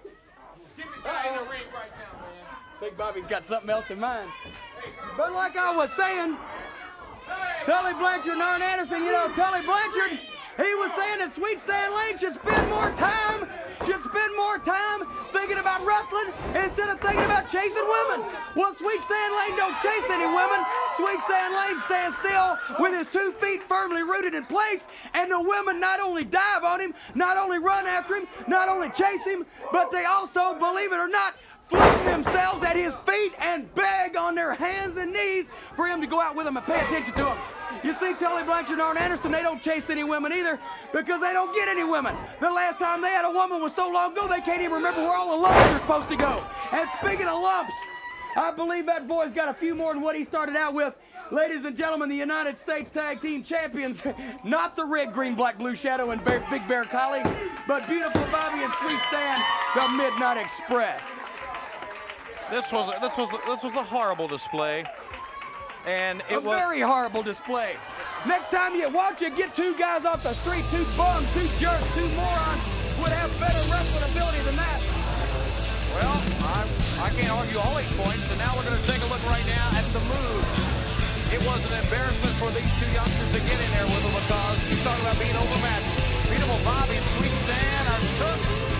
Big Bobby's got something else in mind. But like I was saying, Tully Blanchard and Arn Anderson, you know, Tully Blanchard, he was saying that Sweet Stan Lane should spend more time, should spend more time thinking about wrestling instead of thinking about chasing women. Well, Sweet Stan Lane don't chase any women. Sweet Stan Lane stands still with his two feet firmly rooted in place, and the women not only dive on him, not only run after him, not only chase him, but they also, believe it or not, fling themselves at his feet and beg on their hands and knees for him to go out with them and pay attention to them. You see, Tully Blanchard and Arn Anderson, they don't chase any women either because they don't get any women. The last time they had a woman was so long ago they can't even remember where all the lumps are supposed to go. And speaking of lumps, I believe that boy's got a few more than what he started out with. Ladies and gentlemen, the United States Tag Team Champions, not the red, green, black, blue Shadow and Bear, Big Bear Collie, but beautiful Bobby and Sweet Stan, the Midnight Express. This was a, this was a, this was a horrible display, and it a was very horrible display. Next time you watch it, get two guys off the street, two bums, two jerks, two morons would have better wrestling ability than that. Well, I, I can't argue all eight points, and now we're going to take a look right now at the move. It was an embarrassment for these two youngsters to get in there with them because you talk about being overmatched. Beautiful Bobby and Sweet Stan are took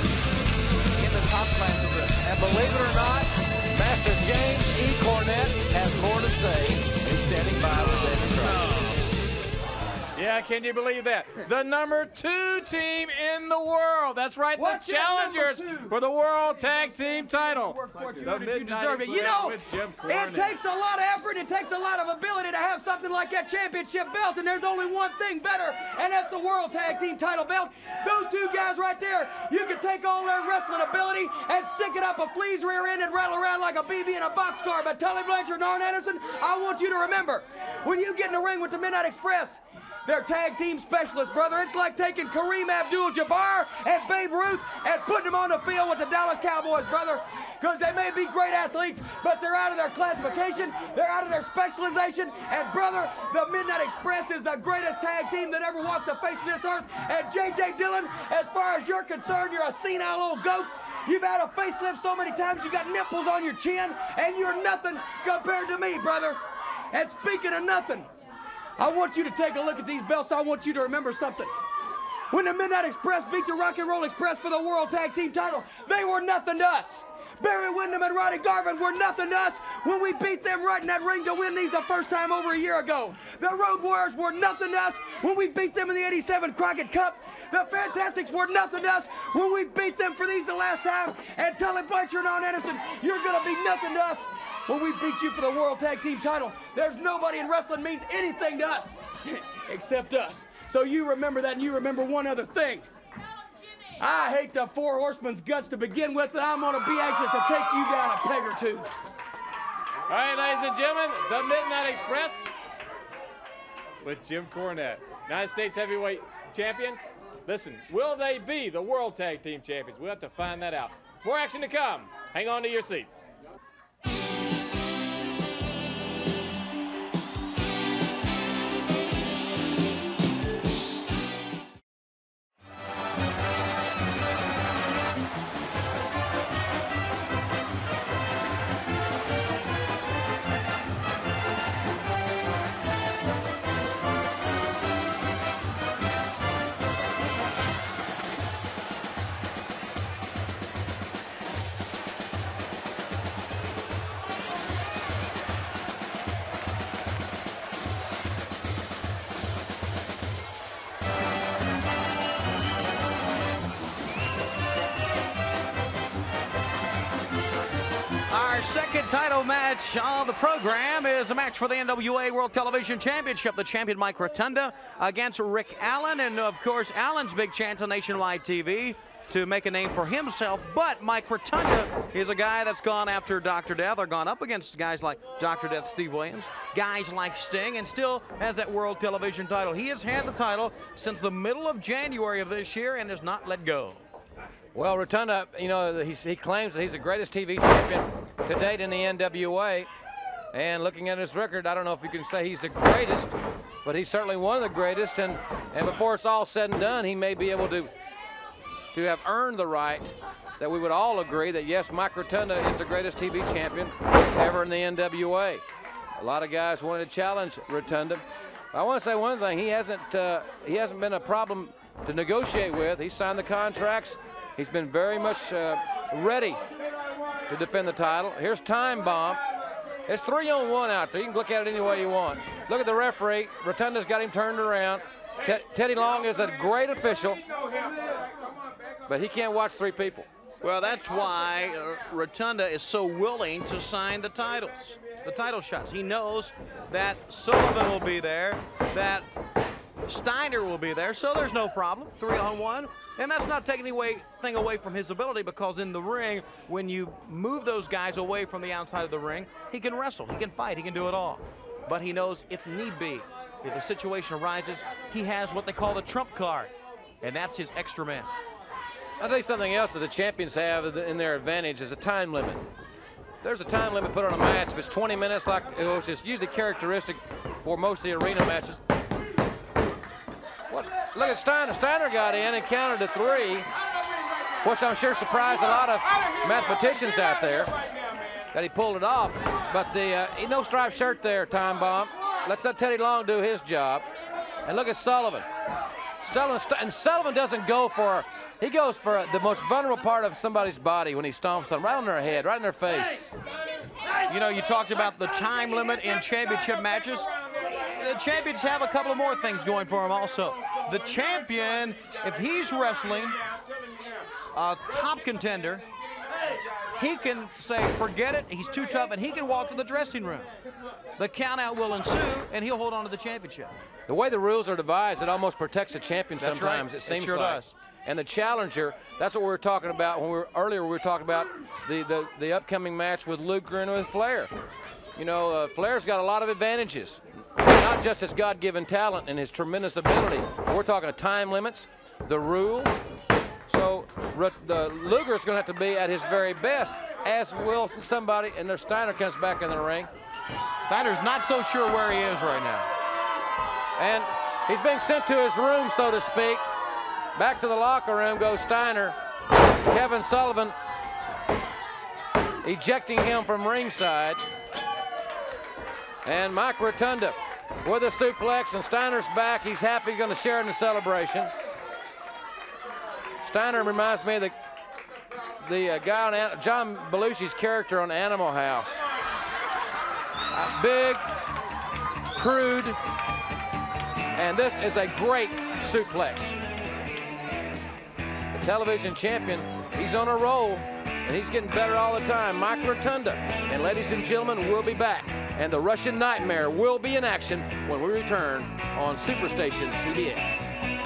in the top class of this. And believe it or not, Master James E. Cornette has more to say. He's standing by with David Crockett. Yeah, can you believe that? The number two team in the world. That's right, What's the your challengers number two? for the World Tag Team title. You The deserve it. You know, it takes a lot of effort, it takes a lot of ability to have something like that championship belt, and there's only one thing better, and that's the World Tag Team title belt. Those two guys right there, you can take all their wrestling ability and stick it up a flea's rear end and rattle around like a B B in a boxcar. But Tully Blanchard and Arn Anderson, I want you to remember, when you get in the ring with the Midnight Express, they're tag team specialists, brother. It's like taking Kareem Abdul-Jabbar and Babe Ruth and putting them on the field with the Dallas Cowboys, brother. Because they may be great athletes, but they're out of their classification, they're out of their specialization, and brother, the Midnight Express is the greatest tag team that ever walked the face of this earth. And J J Dillon, as far as you're concerned, you're a senile old goat. You've had a facelift so many times, you got nipples on your chin, and you're nothing compared to me, brother. And speaking of nothing, I want you to take a look at these belts. I want you to remember something. When the Midnight Express beat the Rock and Roll Express for the World Tag Team title, they were nothing to us. Barry Windham and Roddy Garvin were nothing to us when we beat them right in that ring to win these the first time over a year ago. The Road Warriors were nothing to us when we beat them in the eighty-seven Crockett Cup. The Fantastics were nothing to us when we beat them for these the last time. And Tully Blanchard and Arn Anderson, you're going to be nothing to us when we beat you for the World Tag Team title. There's nobody in wrestling means anything to us except us. So you remember that, and you remember one other thing. I hate the Four Horsemen's guts to begin with, and I'm going to be anxious to take you down a peg or two. All right, ladies and gentlemen, the Midnight Express with Jim Cornette. United States Heavyweight Champions. Listen, will they be the World Tag Team Champions? We'll have to find that out. More action to come. Hang on to your seats. Our second title match on the program is a match for the N W A World Television Championship. The champion Mike Rotunda against Rick Allen. And, of course, Allen's big chance on nationwide T V to make a name for himself. But Mike Rotunda is a guy that's gone after Doctor Death or gone up against guys like Doctor Death, Steve Williams, guys like Sting, and still has that World Television title. He has had the title since the middle of January of this year and has not let go. Well, Rotunda, you know, he, he claims that he's the greatest T V champion to date in the N W A. And looking at his record, I don't know if you can say he's the greatest, but he's certainly one of the greatest. And, and before it's all said and done, he may be able to, to have earned the right that we would all agree that, yes, Mike Rotunda is the greatest T V champion ever in the N W A. A lot of guys wanted to challenge Rotunda. I want to say one thing. He hasn't, uh, he hasn't been a problem to negotiate with. He signed the contracts. He's been very much uh, ready to defend the title. Here's Time Bomb. It's three on one out there. You can look at it any way you want. Look at the referee. Rotunda's got him turned around. Te Teddy Long is a great official, but he can't watch three people. Well, that's why uh, Rotunda is so willing to sign the titles, the title shots. He knows that Sullivan will be there, that Steiner will be there, so there's no problem, three on one. And that's not taking anything away from his ability, because in the ring, when you move those guys away from the outside of the ring, he can wrestle, he can fight, he can do it all. But he knows if need be, if the situation arises, he has what they call the trump card, and that's his extra man. I'll tell you something else that the champions have in their advantage is a time limit. There's a time limit put on a match. If it's twenty minutes, like it was just usually characteristic for most of the arena matches. What? Look at Steiner. Steiner got in and counted to three, which I'm sure surprised a lot of mathematicians out there that he pulled it off. But the uh, no striped shirt there, Time Bomb. Let's let Teddy Long do his job. And look at Sullivan. Sullivan and Sullivan doesn't go for, he goes for the most vulnerable part of somebody's body when he stomps them, right on their head, right in their face. You know, you talked about the time limit in championship matches. The champions have a couple of more things going for him also. The champion, if he's wrestling a top contender, he can say, forget it, he's too tough, and he can walk to the dressing room. The countout will ensue, and he'll hold on to the championship. The way the rules are devised, it almost protects the champion That's sometimes, right. it seems it sure like. does. And the challenger, that's what we were talking about when we were earlier. We were talking about the, the, the upcoming match with Luger and with Flair. You know, uh, Flair's got a lot of advantages, not just his God-given talent and his tremendous ability. We're talking of time limits, the rules. So the Luger's going to have to be at his very best, as will somebody, and their Steiner comes back in the ring. Steiner's not so sure where he is right now. And he's being sent to his room, so to speak. Back to the locker room goes Steiner. Kevin Sullivan ejecting him from ringside. And Mike Rotunda with a suplex, and Steiner's back. He's happy, going to share in the celebration. Steiner reminds me of the, the uh, guy on John Belushi's character on Animal House. Uh, big, crude, and this is a great suplex. The television champion, he's on a roll, and he's getting better all the time. Mike Rotunda. And ladies and gentlemen, we'll be back. And the Russian Nightmare will be in action when we return on Superstation T B S.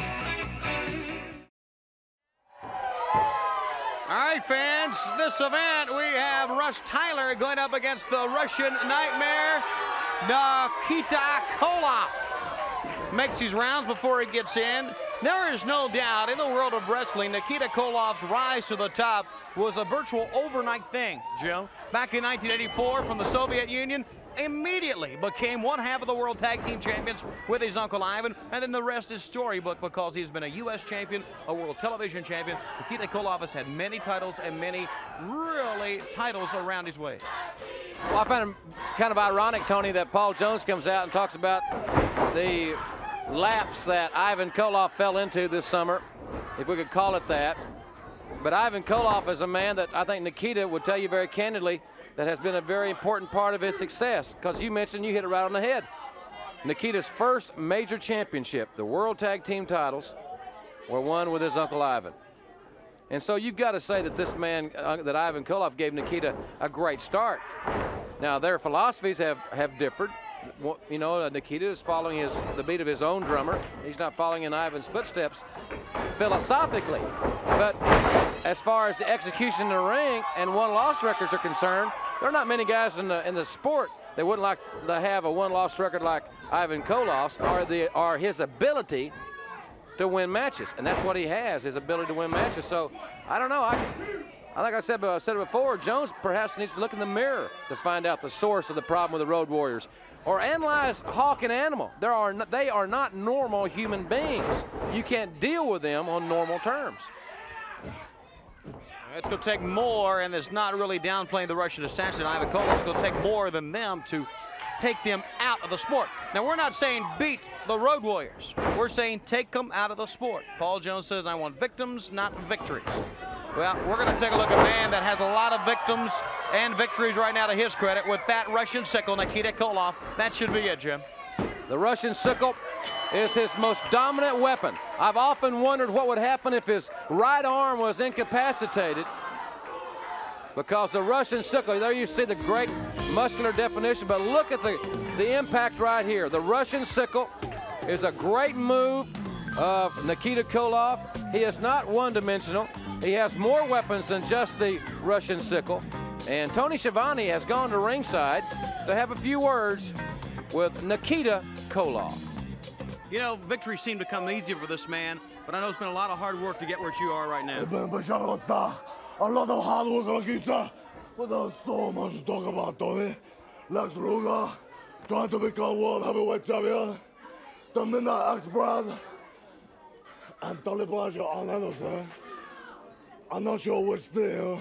All right, fans, this event, we have Rush Tyler going up against the Russian Nightmare, Nikita Koloff. Makes his rounds before he gets in. There is no doubt in the world of wrestling, Nikita Koloff's rise to the top was a virtual overnight thing, Joe. Back in nineteen eighty-four from the Soviet Union, immediately became one half of the World Tag Team Champions with his Uncle Ivan, and then the rest is storybook because he's been a U S champion, a World Television Champion. Nikita Koloff has had many titles and many really titles around his waist. Well, I find it kind of ironic, Tony, that Paul Jones comes out and talks about the lapse that Ivan Koloff fell into this summer, if we could call it that. But Ivan Koloff is a man that I think Nikita would tell you very candidly that has been a very important part of his success, because you mentioned, you hit it right on the head. Nikita's first major championship, the World Tag Team titles, were won with his Uncle Ivan. And so you've got to say that this man, uh, that Ivan Koloff, gave Nikita a great start. Now, their philosophies have, have differed. You know, uh, Nikita is following his, the beat of his own drummer. He's not following in Ivan's footsteps philosophically. But as far as the execution in the ring and one-loss records are concerned, there are not many guys in the, in the sport that wouldn't like to have a one-loss record like Ivan Koloff's, or, the, or his ability to win matches. And that's what he has, his ability to win matches. So, I don't know. I, I like I said, I said it before, Jones perhaps needs to look in the mirror to find out the source of the problem with the Road Warriors. Or analyze Hawk and Animal. There are no, they are not normal human beings. You can't deal with them on normal terms. It's going to take more, and it's not really downplaying the Russian assassin, Ivan Koloff. It's going to take more than them to take them out of the sport. Now, we're not saying beat the Road Warriors. We're saying take them out of the sport. Paul Jones says, I want victims, not victories. Well, we're going to take a look at a man that has a lot of victims and victories right now to his credit with that Russian sickle, Nikita Koloff. That should be it, Jim. The Russian sickle is his most dominant weapon. I've often wondered what would happen if his right arm was incapacitated, because the Russian sickle, there you see the great muscular definition, but look at the, the impact right here. The Russian sickle is a great move of Nikita Koloff. He is not one-dimensional. He has more weapons than just the Russian sickle. And Tony Schiavone has gone to ringside to have a few words with Nikita Koloff. You know, victory seemed to come easier for this man, but I know it's been a lot of hard work to get where you are right now. It's been a lot of hard work, Nikita. But there's so much to talk about, Tony. Lex Luger trying to become world heavyweight champion. The Midnight Express and Tully Blanchard on Anderson. I'm not sure which thing.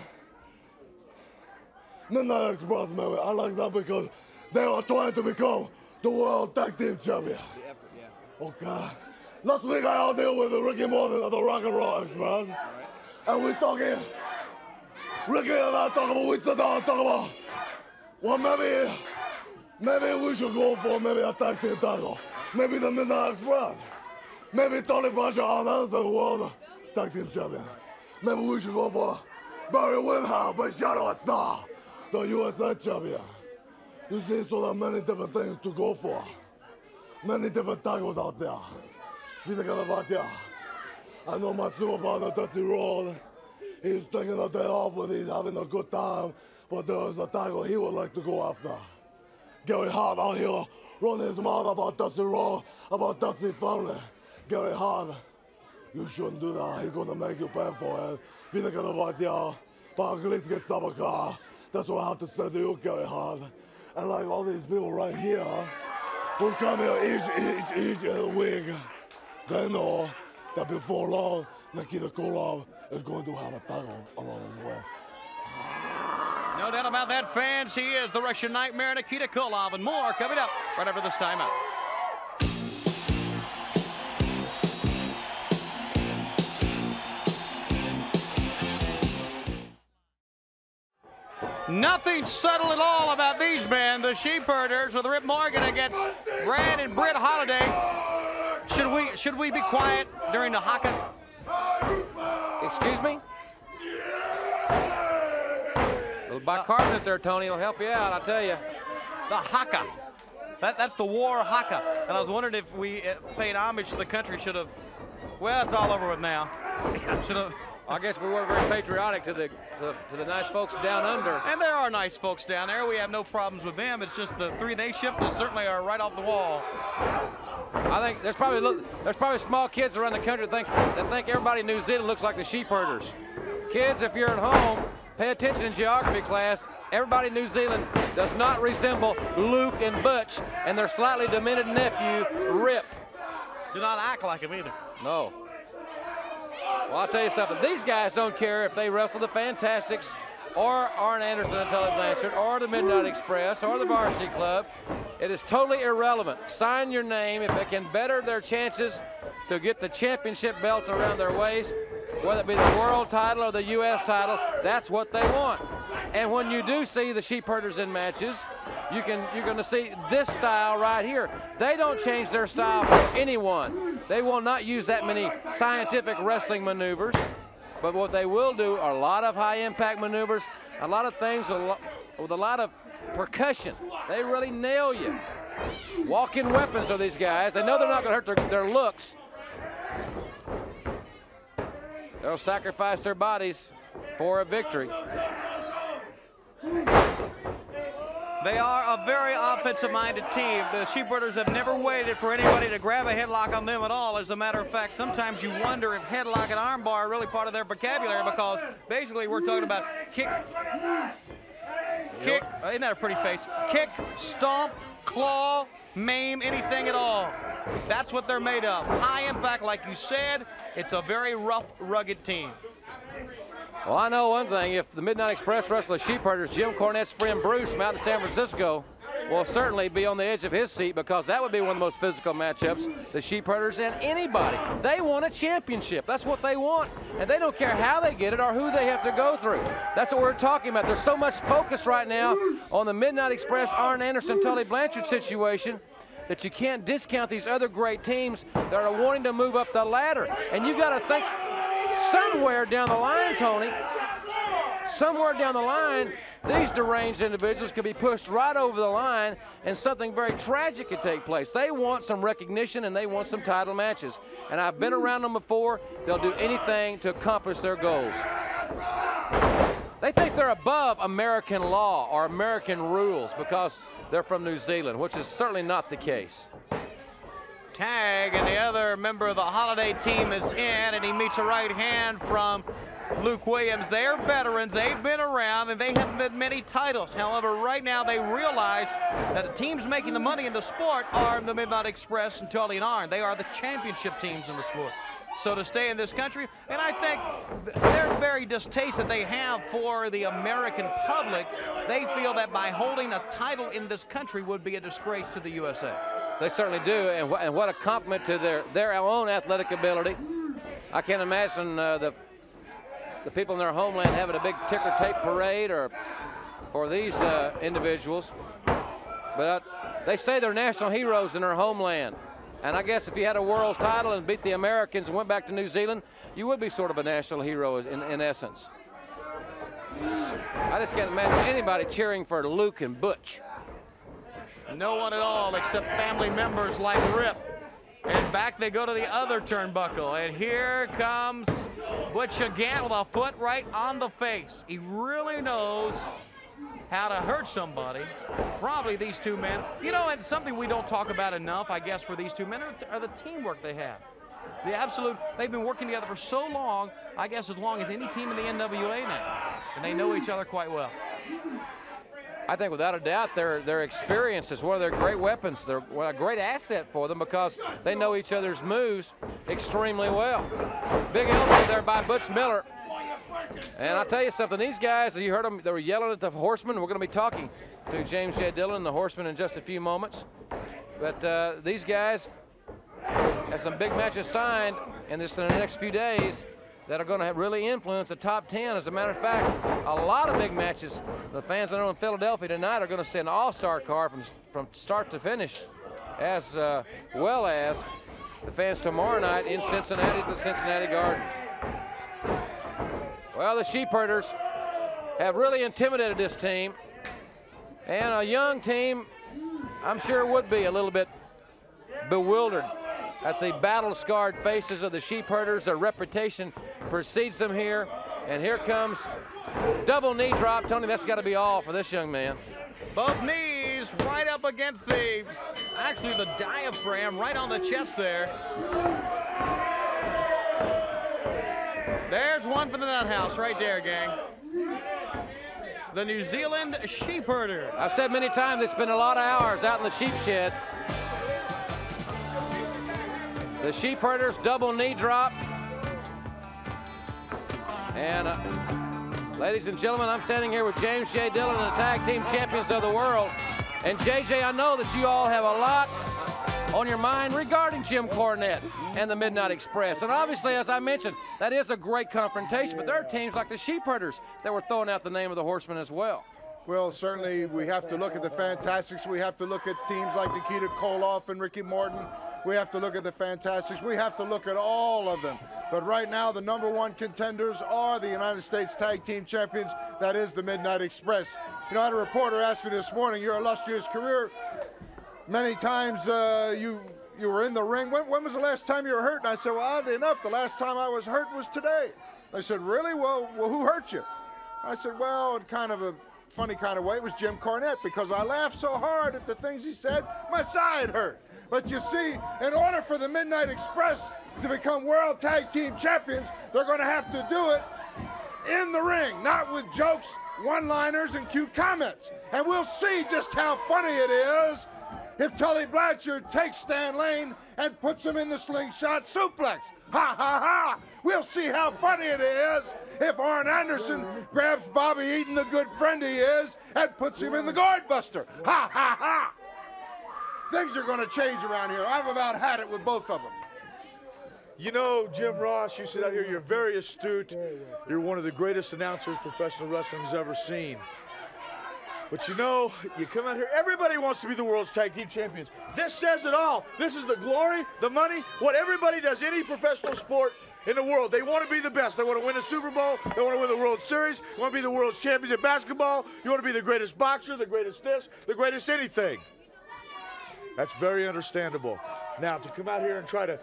Midnight Express, maybe. I like that because they are trying to become the world tag team champion. The effort, yeah. Okay. Last week I out there with Ricky Morton at the Rock and Roll Express. Right. And we talking, Ricky and I talk about, we sit down and talk about, well, maybe, maybe we should go for maybe a tag team title. Maybe the Midnight Express. Maybe Tony Blanchard and Anderson world tag team champion. Maybe we should go for Barry Windham, but Shadow Star, the U S A champion. You see, so there are many different things to go for. Many different titles out there. I know my super partner, Dusty Rhodes, he's taking a day off, but he's having a good time. But there is a title he would like to go after. Gary Hart out here running his mouth about Dusty Rhodes, about Dusty family. Gary Hart, you shouldn't do that. He's gonna make you pay for it. That's what I have to say to you, Gary Hart. And like all these people right here who come here each, each, each week, they know that before long, Nikita Koloff is going to have a title along his way. No doubt about that, fans. He is the Russian Nightmare, Nikita Koloff, and more coming up right after this timeout. Nothing subtle at all about these men, the Sheepherders, with Rip Morgan against Brad and Britt Holiday. Should we should we be quiet during the haka? Excuse me? A little bicarbonate there, Tony. It'll help you out, I'll tell you. The haka. That, that's the war haka. And I was wondering if we uh, paid homage to the country. Should have. Well, it's all over with now. Should have. I guess we were very patriotic to the, to, to the nice folks down under. And there are nice folks down there. We have no problems with them. It's just the three they shipped us certainly are right off the wall. I think there's probably look, there's probably small kids around the country that, thinks, that think everybody in New Zealand looks like the Sheepherders. Kids, if you're at home, pay attention in geography class. Everybody in New Zealand does not resemble Luke and Butch and their slightly diminutive nephew, Rip. Do not act like him either. No. Well, I'll tell you something. These guys don't care if they wrestle the Fantastics or Arn Anderson and Tully Blanchard or the Midnight Express or the Varsity Club. It is totally irrelevant. Sign your name if it can better their chances to get the championship belts around their waist, whether it be the world title or the U S title. That's what they want. And when you do see the Sheepherders in matches, you can, you're going to see this style right here. They don't change their style for anyone. They will not use that many scientific wrestling maneuvers but what they will do are a lot of high-impact maneuvers, a lot of things with a lot, with a lot of percussion. They really nail you. Walk-in weapons are these guys. They know they're not going to hurt their, their looks. They'll sacrifice their bodies for a victory. They are a very offensive-minded team. The Sheepherders have never waited for anybody to grab a headlock on them at all. As a matter of fact, sometimes you wonder if headlock and armbar are really part of their vocabulary, because basically we're talking about kick, kick, isn't that a pretty face? Kick, stomp, claw, maim, anything at all. That's what they're made of. High impact, like you said. It's a very rough, rugged team. Well, I know one thing. If the Midnight Express wrestler Sheepherders, Jim Cornette's friend Bruce from out in San Francisco will certainly be on the edge of his seat, because that would be one of the most physical matchups, the Sheepherders and anybody. They want a championship. That's what they want. And they don't care how they get it or who they have to go through. That's what we're talking about. There's so much focus right now on the Midnight Express, Arn Anderson, Tully Blanchard situation, that you can't discount these other great teams that are wanting to move up the ladder. And you got to think somewhere down the line, Tony, somewhere down the line, these deranged individuals could be pushed right over the line and something very tragic could take place. They want some recognition and they want some title matches. And I've been around them before. They'll do anything to accomplish their goals. They think they're above American law or American rules because they're from New Zealand, which is certainly not the case. Tag, and the other member of the Holiday team is in, and he meets a right hand from Luke Williams. They're veterans, they've been around, and they haven't been many titles. However, right now they realize that the teams making the money in the sport are the Midnight Express and Tully and Arn. They are the championship teams in the sport. So to stay in this country, and I think their very distaste that they have for the American public, they feel that by holding a title in this country would be a disgrace to the U S A. They certainly do, and, wh and what a compliment to their, their own athletic ability. I can't imagine uh, the, the people in their homeland having a big ticker tape parade or for these uh, individuals. But they say they're national heroes in their homeland. And I guess if you had a world's title and beat the Americans and went back to New Zealand, you would be sort of a national hero in, in essence. I just can't imagine anybody cheering for Luke and Butch. No one at all except family members like Rip. And back they go to the other turnbuckle. And here comes Butch again with a foot right on the face. He really knows how to hurt somebody. Probably these two men. You know, and something we don't talk about enough, I guess, for these two men are, are the teamwork they have. The absolute, they've been working together for so long, I guess as long as any team in the N W A now. And they know each other quite well. I think without a doubt their, their experience is one of their great weapons. They're a great asset for them because they know each other's moves extremely well. Big elbow there by Butch Miller. And I'll tell you something, these guys, you heard them, they were yelling at the Horsemen. We're going to be talking to James J. Dillon and the Horsemen in just a few moments. But uh, these guys have some big matches signed in, this, in the next few days that are going to really influence the top ten. As a matter of fact, a lot of big matches. The fans I know in Philadelphia tonight are going to see an all-star card from, from start to finish, as uh, well as the fans tomorrow night in Cincinnati at the Cincinnati Gardens. Well, the Sheepherders have really intimidated this team, and a young team, I'm sure, would be a little bit bewildered at the battle-scarred faces of the Sheepherders. Their reputation precedes them here, and here comes double knee drop. Tony, that's got to be all for this young man. Both knees right up against the, actually the diaphragm, right on the chest there. There's one for the nut house right there, gang. The New Zealand Sheepherder. I've said many times they spend a lot of hours out in the sheep shed. The Sheepherders double knee drop. And uh, ladies and gentlemen, I'm standing here with James J. Dillon, the tag team champions of the world. And J J, I know that you all have a lot on your mind regarding Jim Cornette and the Midnight Express. And obviously, as I mentioned, that is a great confrontation, but there are teams like the Sheepherders that were throwing out the name of the Horsemen as well. Well, certainly we have to look at the Fantastics. We have to look at teams like Nikita Koloff and Ricky Morton. We have to look at the Fantastics. We have to look at all of them. But right now, the number one contenders are the United States Tag Team Champions. That is the Midnight Express. You know, I had a reporter ask me this morning, your illustrious career, many times uh, you you were in the ring. When, when was the last time you were hurt? And I said, well, oddly enough, the last time I was hurt was today. They said, really? Well, well, who hurt you? I said, well, in kind of a funny kind of way, it was Jim Cornette, because I laughed so hard at the things he said, my side hurt. But you see, in order for the Midnight Express to become World Tag Team Champions, they're going to have to do it in the ring, not with jokes, one-liners, and cute comments. And we'll see just how funny it is if Tully Blanchard takes Stan Lane and puts him in the slingshot suplex. Ha, ha, ha! We'll see how funny it is if Arn Anderson grabs Bobby Eaton, the good friend he is, and puts him in the Gourd Buster. Ha, ha, ha! Things are going to change around here. I've about had it with both of them. You know, Jim Ross, you sit out here, you're very astute. You're one of the greatest announcers professional wrestling has ever seen. But you know, you come out here, everybody wants to be the world's tag team champions. This says it all. This is the glory, the money, what everybody does, any professional sport in the world. They want to be the best. They want to win a Super Bowl. They want to win the World Series. You want to be the world's champions in basketball. You want to be the greatest boxer, the greatest this, the greatest anything. That's very understandable. Now, to come out here and try to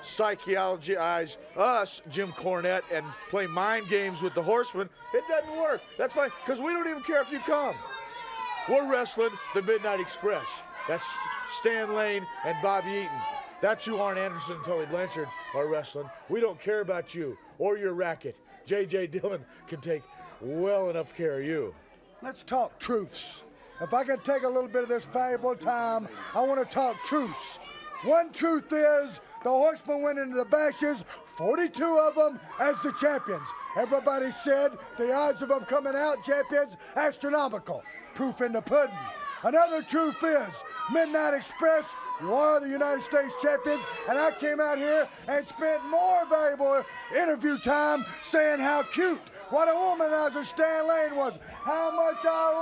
psychologize us, Jim Cornette, and play mind games with the Horsemen, it doesn't work. That's fine, because we don't even care if you come. We're wrestling the Midnight Express. That's Stan Lane and Bobby Eaton. That's who Arn Anderson and Tully Blanchard are wrestling. We don't care about you or your racket. J J Dillon can take well enough care of you. Let's talk truths. If I can take a little bit of this valuable time, I want to talk truths. One truth is the Horsemen went into the Bashes, forty-two of them as the champions. Everybody said the odds of them coming out champions, astronomical. Proof in the pudding. Another truth is Midnight Express, you are the United States champions, and I came out here and spent more valuable interview time saying how cute, what a womanizer Stan Lane was, how much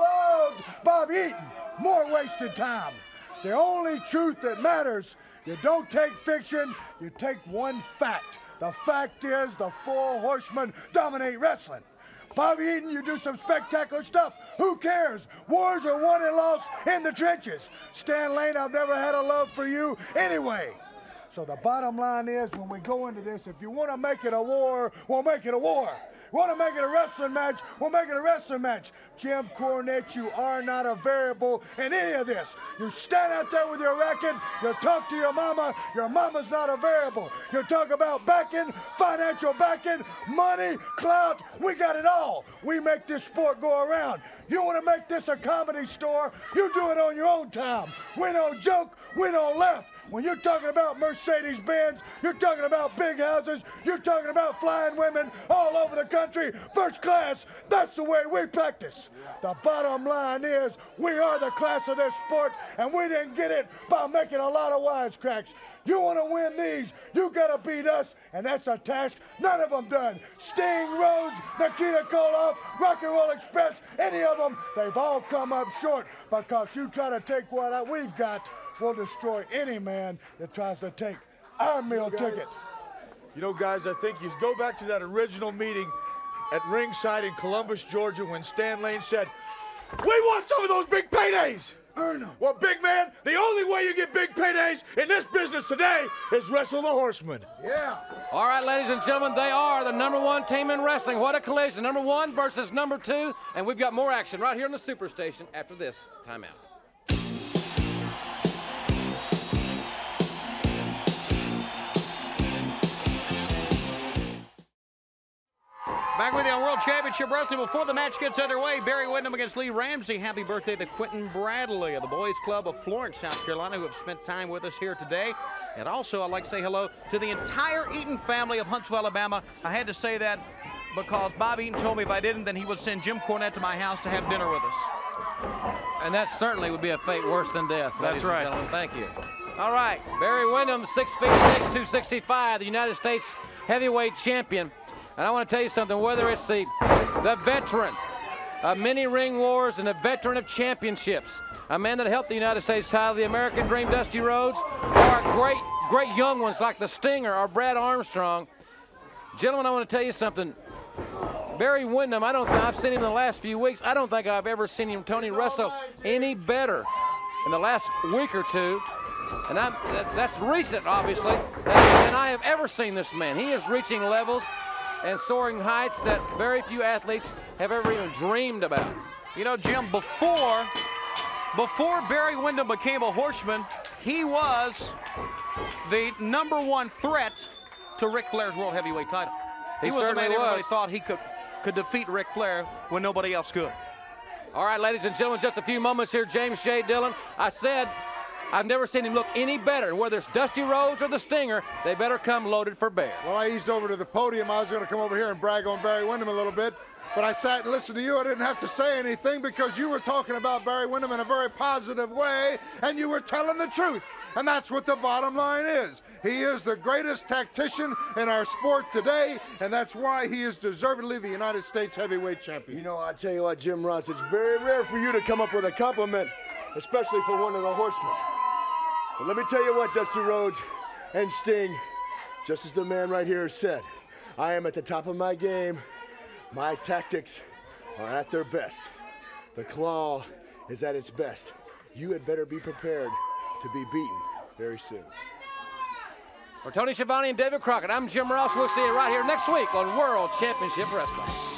I loved Bobby Eaton. More wasted time. The only truth that matters, you don't take fiction, you take one fact. The fact is the four horsemen dominate wrestling. Bobby Eaton, you do some spectacular stuff. Who cares? Wars are won and lost in the trenches. Stan Lane, I've never had a love for you anyway. So the bottom line is, when we go into this, if you want to make it a war, we'll make it a war. Want to make it a wrestling match, we'll make it a wrestling match. Jim Cornette, you are not a variable in any of this. You stand out there with your racket, you talk to your mama, your mama's not a variable. You talk about backing, financial backing, money, clout, we got it all. We make this sport go around. You want to make this a comedy store, you do it on your own time. We don't joke, we don't laugh. When you're talking about Mercedes-Benz, you're talking about big houses, you're talking about flying women all over the country, first class, that's the way we practice. The bottom line is, we are the class of this sport, and we didn't get it by making a lot of wisecracks. You want to win these, you got to beat us, and that's a task none of them done. Sting, Rhodes, Nikita Koloff, Rock and Roll Express, any of them, they've all come up short because you try to take what we've got, we'll destroy any man that tries to take our meal you know, guys, ticket. You know, guys, I think you go back to that original meeting at ringside in Columbus, Georgia, when Stan Lane said, we want some of those big paydays. Earn them. Well, big man, the only way you get big paydays in this business today is wrestle the Horsemen. Yeah. All right, ladies and gentlemen, they are the number one team in wrestling. What a collision. Number one versus number two. And we've got more action right here on the Superstation after this timeout. Back with you on World Championship Wrestling. Before the match gets underway, Barry Windham against Lee Ramsey. Happy birthday to Quentin Bradley of the Boys Club of Florence, South Carolina, who have spent time with us here today. And also, I'd like to say hello to the entire Eaton family of Huntsville, Alabama. I had to say that because Bob Eaton told me if I didn't, then he would send Jim Cornette to my house to have dinner with us. And that certainly would be a fate worse than death, ladies That's right. and gentlemen. Thank you. All right, Barry Windham, six feet six, two sixty-five, the United States heavyweight champion. And I want to tell you something, whether it's the, the veteran of many ring wars and a veteran of championships, a man that helped the United States title, the American Dream, Dusty Rhodes, or great, great young ones like the Stinger or Brad Armstrong, Gentlemen, I want to tell you something. Barry Windham, I don't think I've seen him in the last few weeks. I don't think I've ever seen him, Tony, wrestle any better in the last week or two. And I'm, that, that's recent, obviously, than I have ever seen this man. He is reaching levels and soaring heights that very few athletes have ever even dreamed about. You know, Jim, before, before Barry Windham became a horseman, he was the number one threat to Ric Flair's World Heavyweight title. He, He was the certainly man everybody was. thought he could, could defeat Ric Flair when nobody else could. All right, ladies and gentlemen, just a few moments here. James J. Dillon. I said I've never seen him look any better. And whether it's Dusty Rhodes or the Stinger, they better come loaded for bear. Well, I eased over to the podium. I was going to come over here and brag on Barry Windham a little bit. But I sat and listened to you. I didn't have to say anything because you were talking about Barry Windham in a very positive way, and you were telling the truth. And that's what the bottom line is. He is the greatest tactician in our sport today, and that's why he is deservedly the United States heavyweight champion. You know, I tell you what, Jim Ross, it's very rare for you to come up with a compliment, especially for one of the horsemen. But let me tell you what, Dusty Rhodes and Sting, just as the man right here said, I am at the top of my game. My tactics are at their best. The claw is at its best. You had better be prepared to be beaten very soon. For Tony Schiavone and David Crockett, I'm Jim Ross. We'll see you right here next week on World Championship Wrestling.